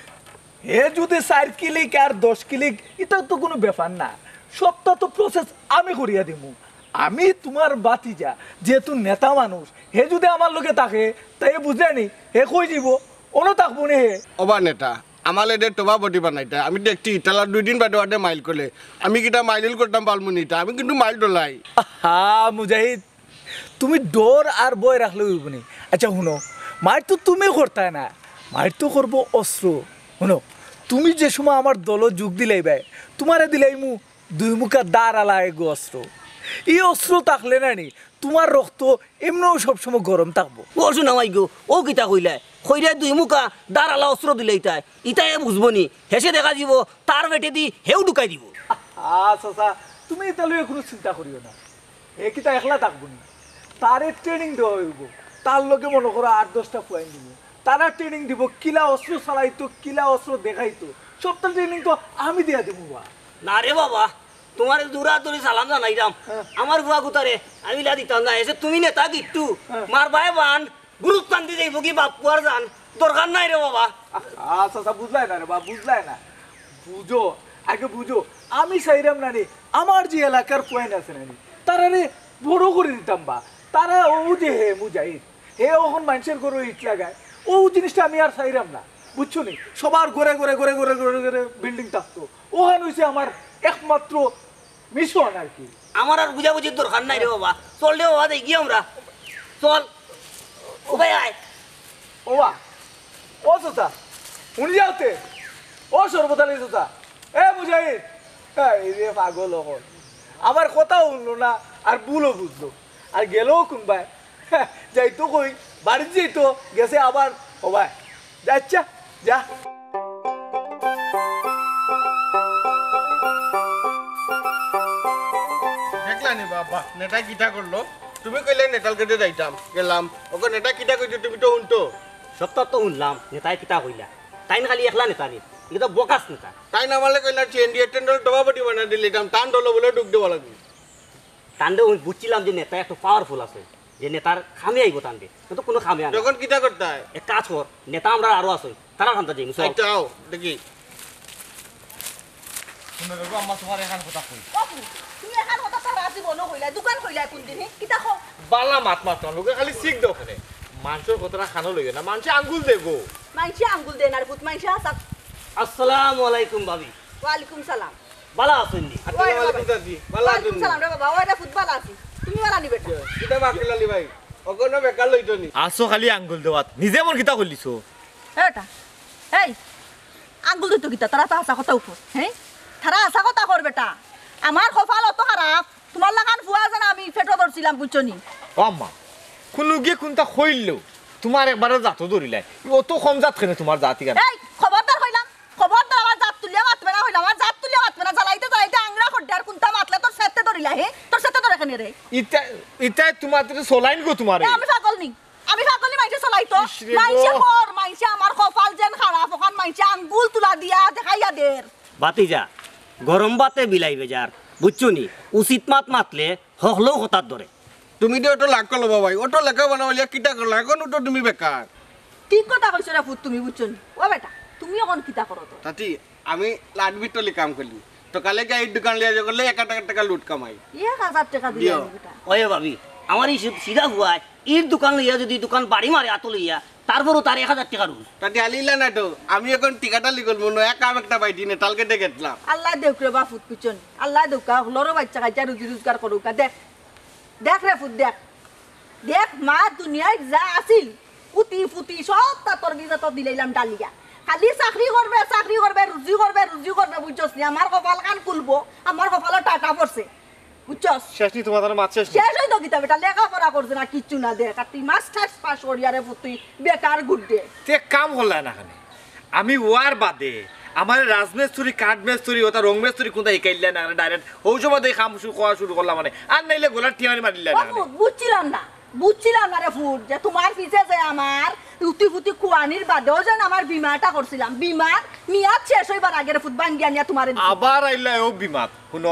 S7: হে যদি চার ক্লিক আর দশ ক্লিক এটা তো কোনো ব্যাপার না সবটা তো প্রসেস আমি করিয়া দিব আমি তোমার বাতিজা যেহেতু নেতা মানুষ হে যদি আমার লোকে থাকে তাই বুঝলে নি হে কই দিব অন্য থাকবো নি হে
S2: ওবা নেতা আমার এদের টোবা বটি বানাইতা আমি দেখছি তালা দুই দিন বাদে বাদে মাইল করলে আমি কিটা মাইল করতাম পালমুনি তা আমি কিন্তু মাইল ডলাই
S7: হা মুজাহিদ তুমি ডোর আর বই রাখলে হইব নি আচ্ছা শুনো মায়ের তো তুমি করতে না মায়ের তো করবো অস্ত্র শুনো তুমি যে সময় আমার দল যোগ দিলাই ভাই তোমারে দিলাই মু দুই মুখা দাঁড় আলা এগো অস্ত্র এই অস্ত্র থাকলে না নি তোমার রক্ত এমনিও সবসময় গরম থাকবো
S1: ও শোনা মাই গো ও কিতা কইলে কইরা দুই মুখা দাঁড়ালা অস্ত্র দিলে ইটাই ইটাই বুঝবো নি হেসে দেখা দিব তার বেটে দি হেউ ঢুকাই দিব
S7: আচ্ছা আচ্ছা তুমি এটা লইয়া কোনো চিন্তা করিও না এ কিতা একলা থাকবো নি তারে ট্রেনিং দেওয়া হইব তার লোকে মনে করো আট দশটা পয়েন্ট দিব তারা ট্রেনিং দিব কিলা অস্ত্র চালাইতো কিলা অস্ত্র দেখাইতো সবটা ট্রেনিং তো আমি দিয়া দেবো বা
S1: না রে বাবা তোমার দূরা দূরে সালাম জানাইরাম আমার বুয়া গুতারে আমি লা দিতাম না এসে তুমি নেতা গিট্টু মার ভাই বান গুরুত্ব দি যাইব কি বাপ পুয়ার জান দরকার নাই রে বাবা
S7: আচ্ছা আচ্ছা বুঝলাই না রে বা বুঝলাই না বুঝো আগে বুঝো আমি চাইরাম না রে আমার যে এলাকার পয়েন্ট আছে না তারা রে বড় করে দিতাম বা তারা ও যে হে মুজাহিদ হে ওখন মানুষের করে ইট লাগায় ও জিনিসটা আমি আর চাইলাম না বুঝছো নি সবার ঘরে ঘরে ঘরে ঘরে ঘরে ঘরে বিল্ডিং থাকতো ওখান হয়েছে আমার একমাত্র মিশন আর কি
S1: আমার আর বুঝাবুঝির দরকার নাই রে বাবা চল রে বাবা দেখি আমরা চল ও ভাই আয়
S7: ওবা ও সোতা উনি যাওতে ও সর্বতালি সোতা এ মুজাহিদ এই রে পাগল হল আমার কথা শুনলো না আর ভুলও বুঝলো আর গেলেও কোনবাই যাইতো কই বাড়িতে যাইতো গেছে আবার ও ভাই যাচ্ছা যা
S2: দেখলানি বাবা নেতা কিটা করলো তুমি কইলে নেতাল কেটে যাইতাম গেলাম ওকে নেতা কিটা কইছো তুমি তো শুনতো
S1: সপ্তাহ তো শুনলাম নেতাই কিতা কইলা তাই না খালি একলা নেতা নি এটা তো বকাস নেতা
S2: তাই নামালে কইলা চেন্ডি টেন্ডল টবাবটি বানাই দিলাম টান দলো বলে ডুব দেওয়া লাগবে
S1: তান্ডে ওই বুঝছিলাম যে নেতা একটু পাওয়ারফুল আছে যে নেতার খামে আইব তান্ডে কিন্তু কোনো খামে আনে
S2: যখন কিটা করতে হয়
S1: এক কাজ কর নেতা আমরা আরো আছে তারা খান্তা যাই মুসল
S2: আচ্ছা আও দেখি
S5: শুনে দেখো আমার তোমার এখান কথা কই
S3: বাবু তুমি এখন কথা তারা জীবন কইলা দোকান কইলা কোন দিন কিতা খাও
S5: বালা মাত মাত লোকে খালি শিখ দাও ওখানে মানুষের কথাটা খানো লইবে না মানুষে আঙ্গুল দেবো
S3: মাইনছে আঙ্গুল দেন আর পুত মাইনছে আসাদ
S1: আসসালামু আলাইকুম ভাবি
S3: ওয়ালাইকুম সালাম
S1: ভালো আছেন নি
S2: আসসালামু আলাইকুম দাদি ভালো
S3: ওয়ালাইকুম
S2: আছেন
S3: সালাম রে বাবা ওইটা ফুটবল আছে তুমি ওলা নি বেটা
S2: কিটা বাকিলালি ভাই ওকনো বেকার লইতো নি
S5: আসো খালি আঙ্গুল দেওয়াত নিজে মন কিতা করলিছো
S3: এটা এই আঙ্গুল দিত কিতা তারা তো আসা কথা উপর হ্যাঁ তারা আসা কথা কর বেটা আমার কপাল অত খারাপ তোমার লাগান ফুয়া জানা আমি ফেটো ধরছিলাম বুঝছো নি
S5: ও আম্মা কোনো গিয়ে কোনটা হইলেও তোমার একবারে জাতো ধরিলাই অত কম জাত কেন তোমার জাতি কেন
S3: এই খবরদার হইলাম খবরদার আমার জাত তুলিয়া মাতবে না হইলাম আমার জাত তুলিয়া মাতবে না জ্বালাইতে জ্বালাইতে আংরা খড্ডে আর কোনটা মাতলে তোর সেতে ধরিলা হে তোর সেতে ধরে কেন রে
S5: ইটা ইটা তোমার তো সোলাইন গো তোমার
S3: এ, আমি পাগল নি আমি পাগল নি মাইছে চলাইতো
S5: ইস রে
S3: মাইছে
S5: গো।
S3: কর মাইছে আমার কপাল যেন খারাপ ওখান মাইছে আঙ্গুল তুলা দিয়া দেখাইয়া দের
S1: বাতিজা গরম বাতে বিলাই বেজার বুঝছো নি উচিত মাত মাতলে হকলেও হতার ধরে
S2: তুমি তো ওটা লাগ করলো ভাই ওটা লেখা বানাবলিয়া কিটা করলা এখন ওটা তুমি বেকার
S3: ঠিক কথা কইছো রে ফুট তুমি বুঝছো নি ও বেটা তুমি এখন কিতা করো তো
S2: তাতি আমি লাট বিটলি কাম করলি তো কালে গিয়ে এই দোকান লিয়া করলে এক টাকা টাকা লুট কামাই
S3: এক হাজার টাকা দিলে
S2: দিও।
S3: বেটা
S1: ওয়ে ভাবি আমার এই সিধা হুয়ায় ইর দোকান লইয়া যদি দোকান বাড়ি মারে আতো লইয়া তারপরও তার এক হাজার টাকা রুজ
S2: তাতে আলিলা না তো আমি এখন টিকাটা লিখল মনে এক কাম একটা পাইটি নে তালকে ডেকে গেছিলাম
S3: আল্লাহ দেউক রে বা ফুট বুঝছো নি আল্লাহ দেউকা হলরো বাচ্চা কাচ্চা রুজি রোজগার করুকা দেখ দেখ রে ফুট দেখ দেখ মা দুনিয়ায় যা আছিল পুতি পুতি সব তা তোর গিজা তো দিলাইলাম ডালিয়া খালি চাকরি করবে চাকরি করবে রুজি করবে রুজি করবে বুঝছস নি আমার কপাল কান খুলবো আমার কপালে টাটা পড়ছে বুঝছস
S5: শেষ নি তোমার মাছ শেষ নি।
S3: শেষ হইতো কিতা বেটা লেখাপড়া করছে না কিচ্ছু না দেখ আর তুই মাস্টার্স পাস করিয়ারে তুই বেকার ঘুরতে
S5: তে কাম হল্লা না খানে আমি ওয়ার বাদে আমার রাজমেস্তুরি কাঠ মেস্তুরি ওটা রং মেস্তুরি কোনটা শিকাইলা না ডাইরেক্ট ওই সময় দেখে কাম শুরু করা শুরু করলাম মানে আর নাইলে গোলার টিয়ারি মারিলা না
S3: বাবু, বুঝছিলাম না বুঝছিলাম না রে ফুট যে তোমার পিছে যে আমার উতি ফুটি কুয়ানির বাদেও যেন আমার বিমাটা করছিলাম বিমার মিয়াদ শেষ হইবার আগে রে ফুট বাঙ্গিয়া নিয়া তোমার
S5: আবার আইলা ও বিমাত শুনো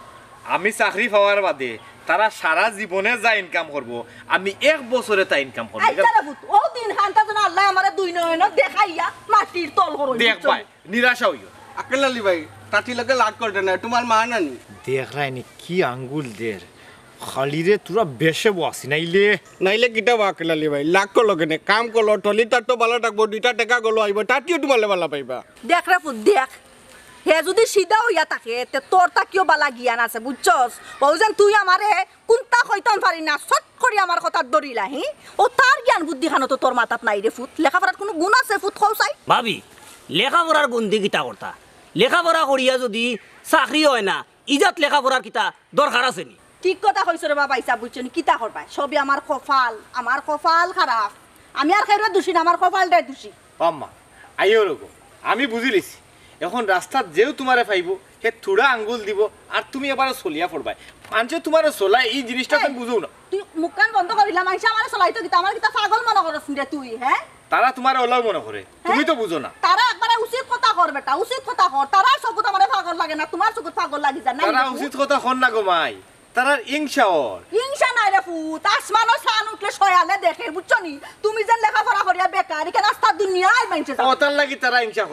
S5: আমি চাকরি পাওয়ার বাদে তারা সারা জীবনে যা ইনকাম করব আমি এক বছরে তা ইনকাম করব
S3: আইতা রে ফুট ও দিন খানটা যেন আল্লাহ আমারে দুই নয়ন দেখাইয়া মাটির তল করো
S5: দেখ ভাই নিরাশা হইও
S2: আকেলালি ভাই তাতি লগে লাগ করতে না তোমার মা নানি
S5: দেখ রাইনি কি আঙ্গুল দের খালি রে তোরা বেশে বসি নাইলে
S2: নাইলে কিটা বা আকেলালি ভাই লাগ করলো কেনে কাম করলো টলি তার তো ভালো থাকবো দুইটা টাকা গলো আইব তাতিও তোমার ভালো পাইবা
S3: দেখ রে ফুট দেখ হে যদি সিধা হইয়া থাকে তে তোর তা কিও বালা জ্ঞান আছে বুঝছস ও যেন তুই আমারে কোনটা কইতাম পারি না সট করে আমার কথা ধরিলা হি ও তার জ্ঞান বুদ্ধি খানো তো তোর মাথাত নাই রে ফুট লেখাপড়ার কোনো গুণ আছে ফুট খৌসাই
S1: ভাবি লেখাপড়ার গন্দি কিতা করতা লেখাপড়া করিয়া যদি চাকরি হয় না ইজাত লেখাপড়ার কিতা দরকার আছে নি
S3: ঠিক কথা কইছ রে বাবা ইসা বুঝছনি কিতা করবা সবই আমার কপাল আমার কপাল খারাপ আমি আর খাইরা দোষী না আমার কপালটাই দোষী
S5: আম্মা আইও রকম আমি বুঝি লিছি এখন রাস্তাত যেও তোমারে পাইব হে থোড়া আঙ্গুল দিব আর তুমি এবার চলিয়া পড়বাই মানুষে তোমার চলাই এই জিনিসটা তুমি বুঝো না
S3: তুই মুখ কান বন্ধ করিলা মাইসা আমার চলাইতো কিতা আমার কিতা পাগল মনে করছ রে তুই হ্যাঁ
S5: তারা তোমার ওলাও মনে করে তুমি তো বুঝো না
S3: তারা একবারে উচিত কথা কর বেটা উচিত কথা কর তারা চকুত আমার পাগল লাগে না তোমার চকুত পাগল লাগি যা না
S5: তারা উচিত কথা হন না গো মাই তারা ইংসা ওর
S3: হিংসা নাই রে ফুট আসমানো সান উঠলে সয়ালে দেখে বুঝছনি তুমি যে লেখাপড়া করিয়া বেকার এখানে রাস্তা দুনিয়ায় মাইনছে যাও
S5: ওতার লাগি তারা ইংসা করে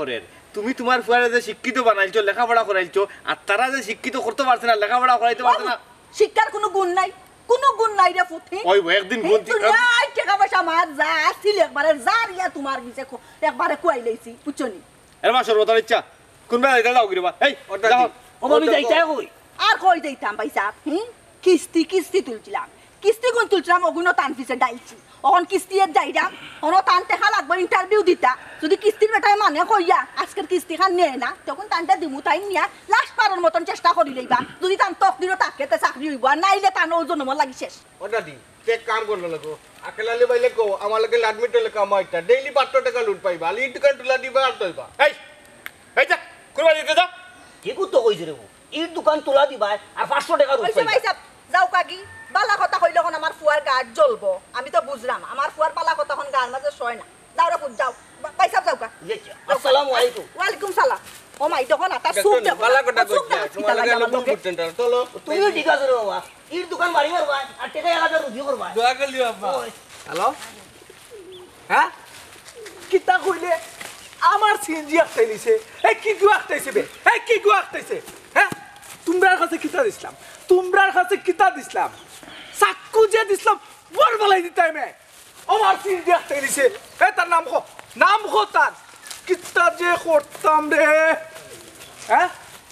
S5: তুমি তোমার ফুয়ারে যে শিক্ষিত বানাইছো লেখাপড়া করাইছো আর তারা যে শিক্ষিত করতে পারছে না লেখাপড়া করাইতে পারছে না
S3: শিক্ষার কোনো গুণ নাই কোনো গুণ নাই রে ফুটি
S5: ওই একদিন গুণ ঠিক
S3: নাই টাকা পয়সা মার যা আসছিল একবারে যার ইয়া তোমার বিছে একবারে কুয়াই লইছি বুঝছনি
S5: এর মা সর্বতার ইচ্ছা কোনবা এটা যাও গিরবা এই যাও
S1: ও আমি যাইতাই কই
S3: আর কই যাইতাম পয়সা হুম কিস্তি কিস্তি তুলছিলাম কিস্তি কোন তুলছিলাম ওগুলো টান পিছে ডাইছি অখন কিস্তি এর যাইরাম অনো টান টেকা লাগবে ইন্টারভিউ দিতা যদি কিস্তির বেটায় মানে কইয়া আজকের কিস্তি খান নেয় না তখন টানটা দিমু তাই নিয়া লাস্ট পারার মতন চেষ্টা করি লইবা যদি টান তক দিল তাকে তে চাকরি হইব আর নাইলে টান ওজন মন লাগি শেষ
S2: ওটা দি চেক কাম করলো লাগো আকেলালি বাইলে কো আমার লাগে লাডমিট হলে কাম হইতা ডেইলি পাঁচশো টাকা লুট পাইবা আলি দোকান তুলা দিবা আর দইবা
S5: এই এই যা কোনবা দিতে যা
S1: কি করতে কইছ রে ইট দোকান তোলা দিবা আর পাঁচশো টাকা
S3: কইছে
S1: রুপাই
S3: ভাই সাহেব যাও কাকি বালা কথা কইলে কোন আমার ফুয়ার গাছ জ্বলবো আমি তো বুঝলাম আমার ফুয়ার পালা কথা কোন গার মাঝে সয় না যাও রে ফুট যাও ভাই সাহেব যাও কা
S1: আসসালামু আলাইকুম
S3: ওয়ালাইকুম সালাম ও মাই তখন আতা সুপ দে
S2: বালা কথা কইছা তোমার লাগে লুট সেন্টার চলো
S1: তুমিও ঠিক আছে রে বাবা ইট দোকান বাড়ি মারবা আর টাকা এক হাজার রুজি করবা
S7: দোয়া করলি আব্বা হ্যালো হ্যাঁ কিতা কইলে আমার সিএনজি আটটাইছে এই কি গু আটটাইছে বে এই কি গু আটটাইছে হ্যাঁ তোমরার কাছে কিতা দিছিলাম তোমরার কাছে কিতা দিছিলাম চাক্কু যে দিছিলাম বড় বলাই দিতাই মে আমার সিএনজি আটটাইছে এ তার নাম কো নাম কো তার কিতা যে করতাম রে হ্যাঁ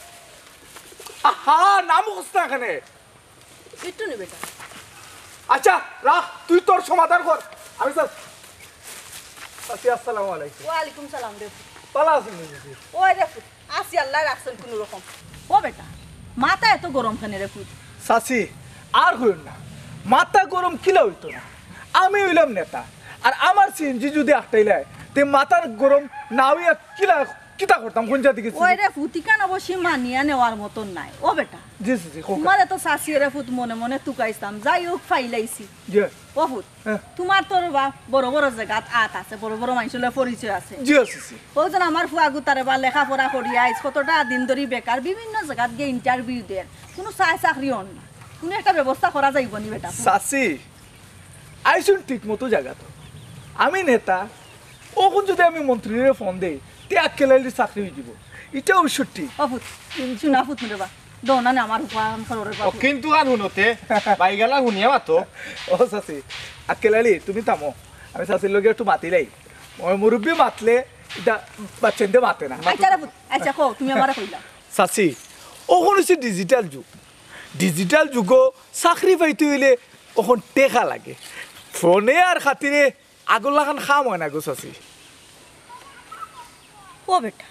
S7: আহা নাম কস্তা এখানে
S3: একটু নে বেটা
S7: আচ্ছা রাখ তুই তোর সমাধান কর আমি স্যার আসসালামু আলাইকুম
S3: ওয়ালাইকুম সালাম রে
S7: পালা আছেন নাকি
S3: ওই রে ফুট আসি আল্লাহ রাখছেন কোন রকম ও বেটা মাথা এত গরম খানে রে ফুট
S7: সাসি আর হইল না মাথা গরম কিলা হইতো না আমি হইলাম নেতা আর আমার সিএনজি যদি আটটাইলে তে মাথার গরম না হইয়া কিলা কিতা করতাম কোন জাতি গেছি
S3: ওই রে ফুটি কান অবশ্যই মানিয়া নেওয়ার মতন নাই ও বেটা
S7: জি জি জি কোকা
S3: তোমার এত শাশি রে ফুট মনে মনে তুকাইতাম যাই হোক ফাইলাইছি
S7: জি
S3: ও ফুট
S7: হ্যাঁ।
S3: তোমার তোর বা বড় বড় জায়গাত আত আছে বড় বড় মানুষের পরিচয় আছে
S7: জি আসিছি
S3: ওজন আমার ফুয়া গুতারে বা লেখাপড়া করিয়া আইস কতটা দিন ধরে বেকার বিভিন্ন জায়গাত গিয়ে ইন্টারভিউ দেন কোনো চাই চাকরি হন না কোনো একটা ব্যবস্থা করা যাইব নি বেটা
S7: সাসি আইসুন ঠিক মতো জায়গা তো আমি নেতা ওখন যদি আমি মন্ত্রীরে ফোন দেই তে আকেলালি চাকরি হয়ে যাব এটা অবশ্য ঠিক
S3: ও ফুট শুনা ফুট রে বা দোনা না আমার ফুয়া করে বা
S5: কিন্তু আর হুনতে বাইগালা হুনিয়া মাতো
S7: ও সাসি আকেলালি তুমি থামো আমি সাসির লগে একটু মাতিলাই মই মুরব্বী মাতলে এটা বাচ্চাদের মাতে না
S3: আচ্ছা রে ফুট আচ্ছা কও তুমি আমারে কইলা
S7: সাসি ওখন হচ্ছে ডিজিটাল যুগ ডিজিটাল যুগ চাকরি পাইতে হইলে ওখন টেকা লাগে ফোনে আর খাতিরে আগলাখান খাম হয় না গো সাসি
S3: ও বেটা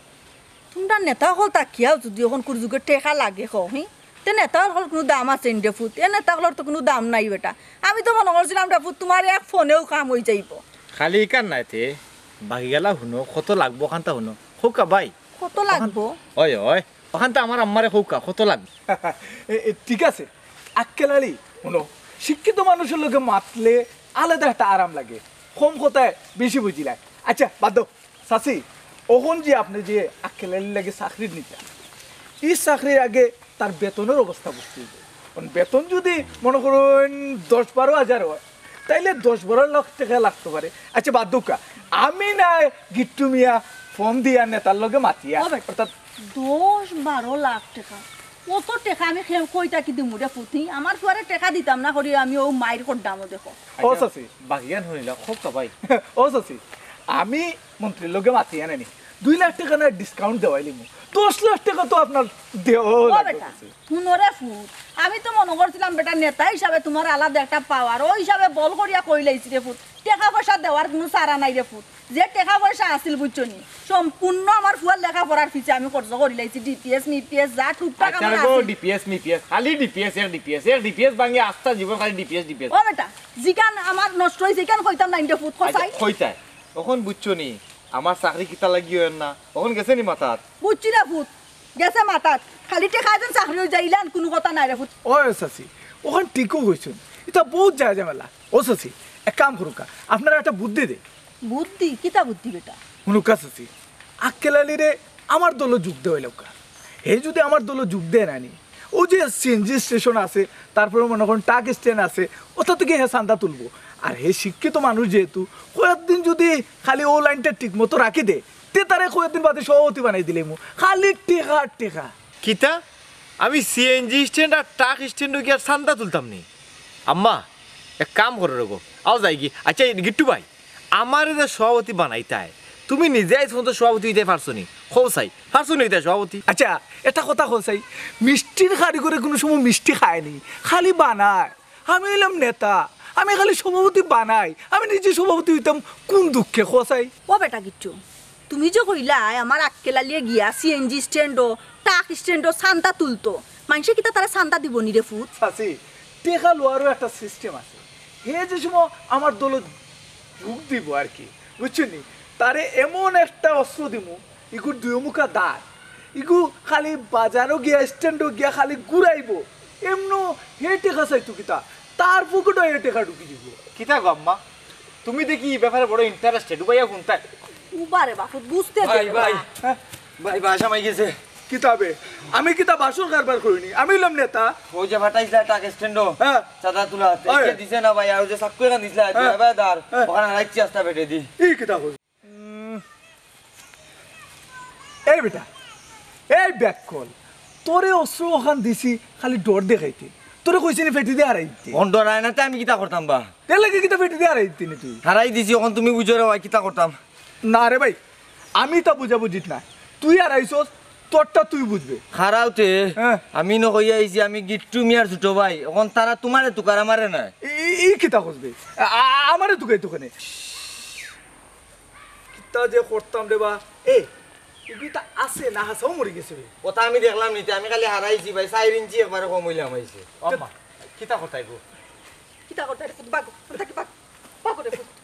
S3: তোমরা নেতা হল তাকিয়াও যদি এখন কোন যুগে টেকা লাগে কও হি তে নেতার হল কোনো দাম আছে ইন্ডে ফুট এ নেতাগুলোর তো কোনো দাম নাই বেটা আমি তো মনে করছিলাম রে ফুট তোমার এক ফোনেও কাম হয়ে যাইব
S5: খালি কান নাই তে বাগিগালা হুনো কত লাগবো খান্তা হুনো হোকা ভাই
S3: কত লাগবো
S5: ওই ওই ওখানটা আমার আম্মারে হোকা কত লাগবে
S7: এ- এ, ঠিক আছে আক্কেলালি শুনো শিক্ষিত মানুষের লোকে মাতলে আলাদা একটা আরাম লাগে কম কথায় বেশি বুঝিলাম আচ্ছা বাদ দাও চাচি ওখন যে আপনি যে আক্কেলালি লাগে চাকরি নিতে এই চাকরির আগে তার বেতনের অবস্থা বুঝতে হবে কারণ বেতন যদি মনে করুন দশ বারো হাজার হয় তাইলে দশ বারো লাখ টাকা লাগতে পারে আচ্ছা বাদ দৌকা আমি না গিট্টু মিয়া ফোন দিয়া নেতার লগে মাতিয়া
S3: ও বেটা।
S7: অর্থাৎ
S3: দশ বারো লাখ টাকা কত টাকা আমি খেয়ে কইটা কি দিমু রে পুঁথি আমার ফুয়ারে টাকা দিতাম না করি আমি ও মায়ের করদামও দেখো
S7: ও চাচি
S5: বাগিগান শুনিলা হোকা ভাই
S7: ও চাচি আমি মন্ত্রীর লগে মাতি আনেনি দুই লাখ টাকা না ডিসকাউন্ট দেওয়াইলি মু দশ লাখ টাকা তো আপনার দেওয়া
S3: ও
S7: লাগবে
S3: বেটা
S7: চাচি।
S3: শুনরে ফুট আমি তো মনে করছিলাম বেটা নেতা হিসাবে তোমার আলাদা একটা পাওয়ার ওই হিসাবে বল করিয়া কই লাইছি রে ফুট টাকা পয়সা দেওয়ার কোনো সারা নাই রে ফুট যে টাকা পয়সা আছিল বুঝছনি সম্পূর্ণ আমার ফুয়ার লেখাপড়ার পিছে আমি খরচ করে লাইছি ডিপিএস মিপিএস যা টুকটাক
S5: আচ্ছা
S3: আমার
S5: গো
S3: আছিল।
S5: ডিপিএস মিপিএস খালি ডিপিএস এর ডিপিএস এর ডিপিএস ভাঙি আস্তা জীবন খালি ডিপিএস ডিপিএস
S3: ও বেটা জিকান আমার নষ্ট হয়েছে জিকান কইতাম না ইন্ডে ফুট খসাই
S5: কইতাই তখন বুঝছো নি আমার চাকরি কিতা লাগিও না তখন গেছে নি মাথাত
S3: বুঝছি রে ফুট গেছে মাথাত খালি টাকা যেন চাকরি হয়ে যাইলান কোনো কথা নাই রে ফুট
S7: ও চাচি ওখান ঠিকও হয়েছেন এটা বহুত যায় ঝামেলা ও চাচি এক কাম করুকা আপনারা একটা বুদ্ধি দে
S3: বুদ্ধি কিতা বুদ্ধি বেটা
S7: হুনুকা চাচি আক্কেলালি রে আমার দলে যোগ দেওয়া লোকা হে যদি আমার দলে যোগ দেয় নানি ও যে সিএনজি স্টেশন আছে তারপরে মনে করেন টাক স্ট্যান্ড আছে ওটা থেকে হে চান্দা তুলবো আর হে শিক্ষিত মানুষ যেহেতু কয়েকদিন যদি খালি ও লাইনটা ঠিক মতো রাখি দে তে তারে কয়েকদিন বাদে সভাপতি বানাই দিলে মু খালি টেকা আর টেকা।
S5: কিতা আমি সিএনজি স্ট্যান্ড আর ট্রাক স্ট্যান্ড গিয়ে সান্দা তুলতাম নি। আম্মা এক কাম করে রগো আও যাই কি। আচ্ছা গিট্টু ভাই আমার যে সভাপতি বানাইতাই তুমি নিজে আইস তো সভাপতি হইতে পারছো নি? হও চাই পারছো নি সভাপতি?
S7: আচ্ছা এটা কথা কইছাই, মিষ্টির কারিগরে কোনো সময় মিষ্টি খায়নি, খালি বানায়। আমি হইলাম নেতা, আমি খালি সভাপতি বানাই, আমি নিজে সভাপতি হইতাম কোন দুঃখে খোসাই।
S3: ও বেটা কিচ্ছু তুমি যে কইলা আমার আক্কেলালিয়ে গিয়া সিএনজি স্ট্যান্ডও ট্রাক স্ট্যান্ডও সান্তা তুলতো, মানুষে কিতা তারা সান্তা দিব নি রে ফুট?
S7: আছে টেকা লোয়ারও একটা সিস্টেম আছে। হে যে সময় আমার দল যোগ দিব আর কি, বুঝছো নি, তারে এমন একটা অস্ত্র দিব ইগুর দুই মুখা দাঁত, ইগু খালি বাজারও গিয়া স্ট্যান্ডও গিয়া খালি ঘুরাইব, এমনো হে টেকা চাইতো কিতা তার পুকুরটা হে টেকা ঢুকি দিব।
S5: কিতা গো আম্মা তুমি দেখি এই ব্যাপারে বড় ইন্টারেস্টেড ভাইয়া কোনটা?
S3: উবারে বাপুত বুঝতে
S8: ভাই ভাই
S7: হ্যাঁ
S8: ভাই বাসা মাই গেছে
S7: কিতাবে আমি কিতা বাসর কারবার করিনি, আমি হইলাম নেতা।
S8: ওই যে ফাটাইছিলা টাক স্ট্যান্ডও
S7: হ্যাঁ
S8: চাঁদা তুলা
S7: ওই।
S8: দিছে না ভাই, আর ওই যে সাক্কু এখান দিছিলা
S7: হ্যাঁ।
S8: দাদার
S7: হ্যাঁ।
S8: ওখানে রাইছি আস্তা বেটে দি।
S7: এই কিতা কইছ? এই বেটা এই ব্যাক কল তোরে অস্ত্র ওখান দিছি খালি ডর দেখাইতে, তোরে কইছি নি ফেটি দিয়ে হারাইতে,
S8: অন্ধ রায়নাতে আমি কিতা করতাম বা?
S7: তেল লাগে কিতা ফেটি দিয়ে হারাইতে নি তুই?
S8: হারাই দিছি এখন তুমি বুঝো রে ভাই কিতা করতাম?
S7: না রে ভাই আমি তা বুঝা বুঝিত না, তুই হারাইছস তোরটা তুই বুঝবে।
S8: হারাওতে
S7: হ্যাঁ।
S8: আমি ন কইয়া আইছি আমি গিট্টু মিয়ার ছোট ভাই, এখন তারা তোমারে তুকার আমারে না।
S7: এই- এই কিতা খুঁজবে আমারে তুকাই তোখানে কিতা যে করতাম রে বা। এ এগুলা আছে না হাসাও মরে গেছে রে।
S8: কথা আমি দেখলাম নিতে, আমি খালি হারাইছি ভাই, চার ইঞ্চি একবারে কম হইলাম আইছে।
S5: আম্মা কিতা কথাই গো?
S3: কিতা করতে রে ফুট বাগো তাকে বাগ বাগো রে ফুট।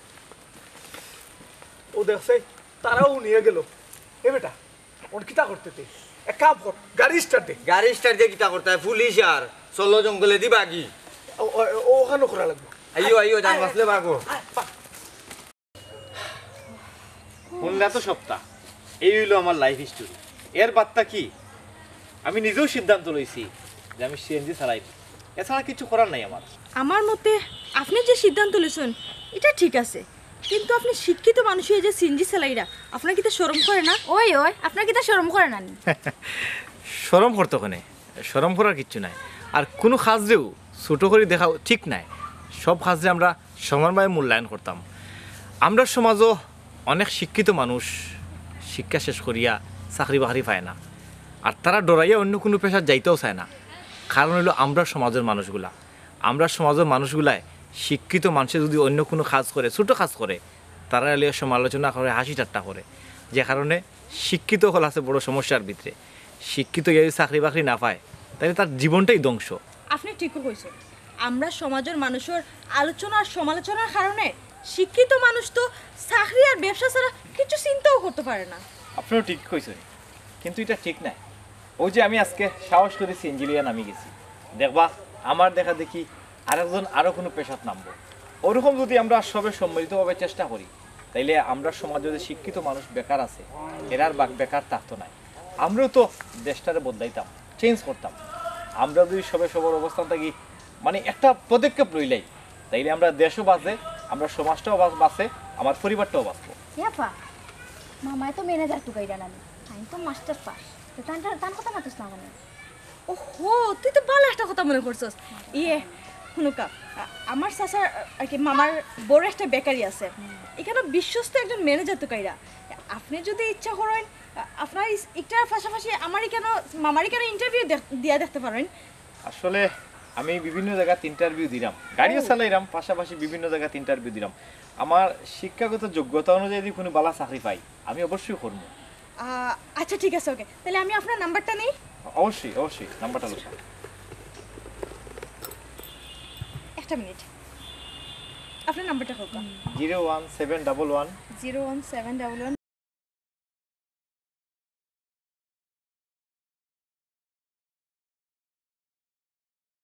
S7: ও দেখছে তারাও নিয়ে গেল। এ বেটা ওর কিতা করতে তে এক কাম কর, গাড়ি স্টার্ট দে।
S8: গাড়ি স্টার্ট দিয়ে কিতা করতে হয়? পুলিশ আর চলো জঙ্গলে দি বাগি।
S7: ও- ও- ও ওখানে করা লাগবে।
S8: আইও আইও জান বাসলে বাগো।
S5: শুনলে তো সপ্তাহ এই হইলো আমার লাইফ হিস্টোরি। এর বার্তা কি আমি নিজেও সিদ্ধান্ত লইছি যে আমি সিএনজি চালাইব, এছাড়া কিছু করার নাই আমার।
S4: আমার মতে আপনি যে সিদ্ধান্ত লইছেন এটা ঠিক আছে, কিন্তু আপনি শিক্ষিত মানুষ হয়ে যে সিএনজি চালাইরা আপনার কি তা শরম করে না?
S6: ওই ওই আপনার কি তা শরম করে না নি?
S5: শরম করতে ওখানে শরম করার কিচ্ছু নাই। আর কোনো কাজরেও ছোটো করে দেখা ঠিক নাই, সব কাজরে আমরা সমানভাবে মূল্যায়ন করতাম। আমরা সমাজও অনেক শিক্ষিত মানুষ শিক্ষা শেষ করিয়া চাকরি বাকরি পায় না, আর তারা ডরাইয়া অন্য কোনো পেশার যাইতেও চায় না। কারণ হলো আমরা সমাজের মানুষগুলা, আমরা সমাজের মানুষগুলায় শিক্ষিত মানুষে যদি অন্য কোনো কাজ করে ছোটো কাজ করে তারা এলে সমালোচনা করে হাসি ঠাট্টা করে, যে কারণে শিক্ষিত হল আছে বড় সমস্যার ভিতরে। শিক্ষিত যদি চাকরি বাকরি না পায় তাহলে তার জীবনটাই ধ্বংস।
S4: আপনি ঠিকই কইছেন, আমরা সমাজের মানুষের আলোচনা আর সমালোচনার কারণে শিক্ষিত মানুষ তো চাকরি আর ব্যবসা ছাড়া কিছু চিন্তাও করতে পারে না।
S5: আপনিও ঠিক কইছেন, কিন্তু এটা ঠিক নাই। ওই যে আমি আজকে সাহস করে সিএনজি লিয়া নামি গেছি, দেখবা আমার দেখা দেখি আরেকজন আরও কোনো পেশাত নামবো। ওরকম যদি আমরা সবে সম্মিলিতভাবে চেষ্টা করি তাইলে আমরা সমাজে যে শিক্ষিত মানুষ বেকার আছে এরা আর বাক বেকার থাকতো না। আমরাও তো দেশটারে বদলাইতাম, চেঞ্জ করতাম। আমরা যদি সবে সবার অবস্থান থাকি মানে একটা পদক্ষেপ লইলাই তাইলে আমরা দেশও বাঁচে, আমরা সমাজটাও বাঁচে, আমার পরিবারটাও বাঁচবো।
S6: ইয়াপা মামায় তো ম্যানেজার টুকাইরা নানি, আমি তো মাস্টার পাস, তো তান তান কথা মাতিস না মানে।
S4: ও হো, তুই তো ভালো একটা কথা মনে করছস। ইয়ে শুনুকা, আমার চাচার আর কি মামার বড় একটা বেকারি আছে, এখানে বিশ্বস্ত একজন ম্যানেজার তো কাইরা। আপনি যদি ইচ্ছা করেন আপনার একটার পাশাপাশি আমারই কেন মামারই কেন ইন্টারভিউ দিয়া দেখতে পারেন।
S5: আসলে আমি বিভিন্ন জায়গায় ইন্টারভিউ দিলাম, গাড়িও চালাইলাম, পাশাপাশি বিভিন্ন জায়গায় ইন্টারভিউ দিলাম। আমার শিক্ষাগত যোগ্যতা অনুযায়ী যদি কোনো ভালো চাকরি পাই আমি অবশ্যই করবো।
S4: আহ, আচ্ছা ঠিক আছে, ওকে, তাহলে আমি আপনার নাম্বারটা নেই।
S5: অবশ্যই অবশ্যই নাম্বারটা লোক।
S4: একটা মিনিট, আপনার নাম্বারটা হোক।
S5: Zero one seven double one
S4: zero one seven double one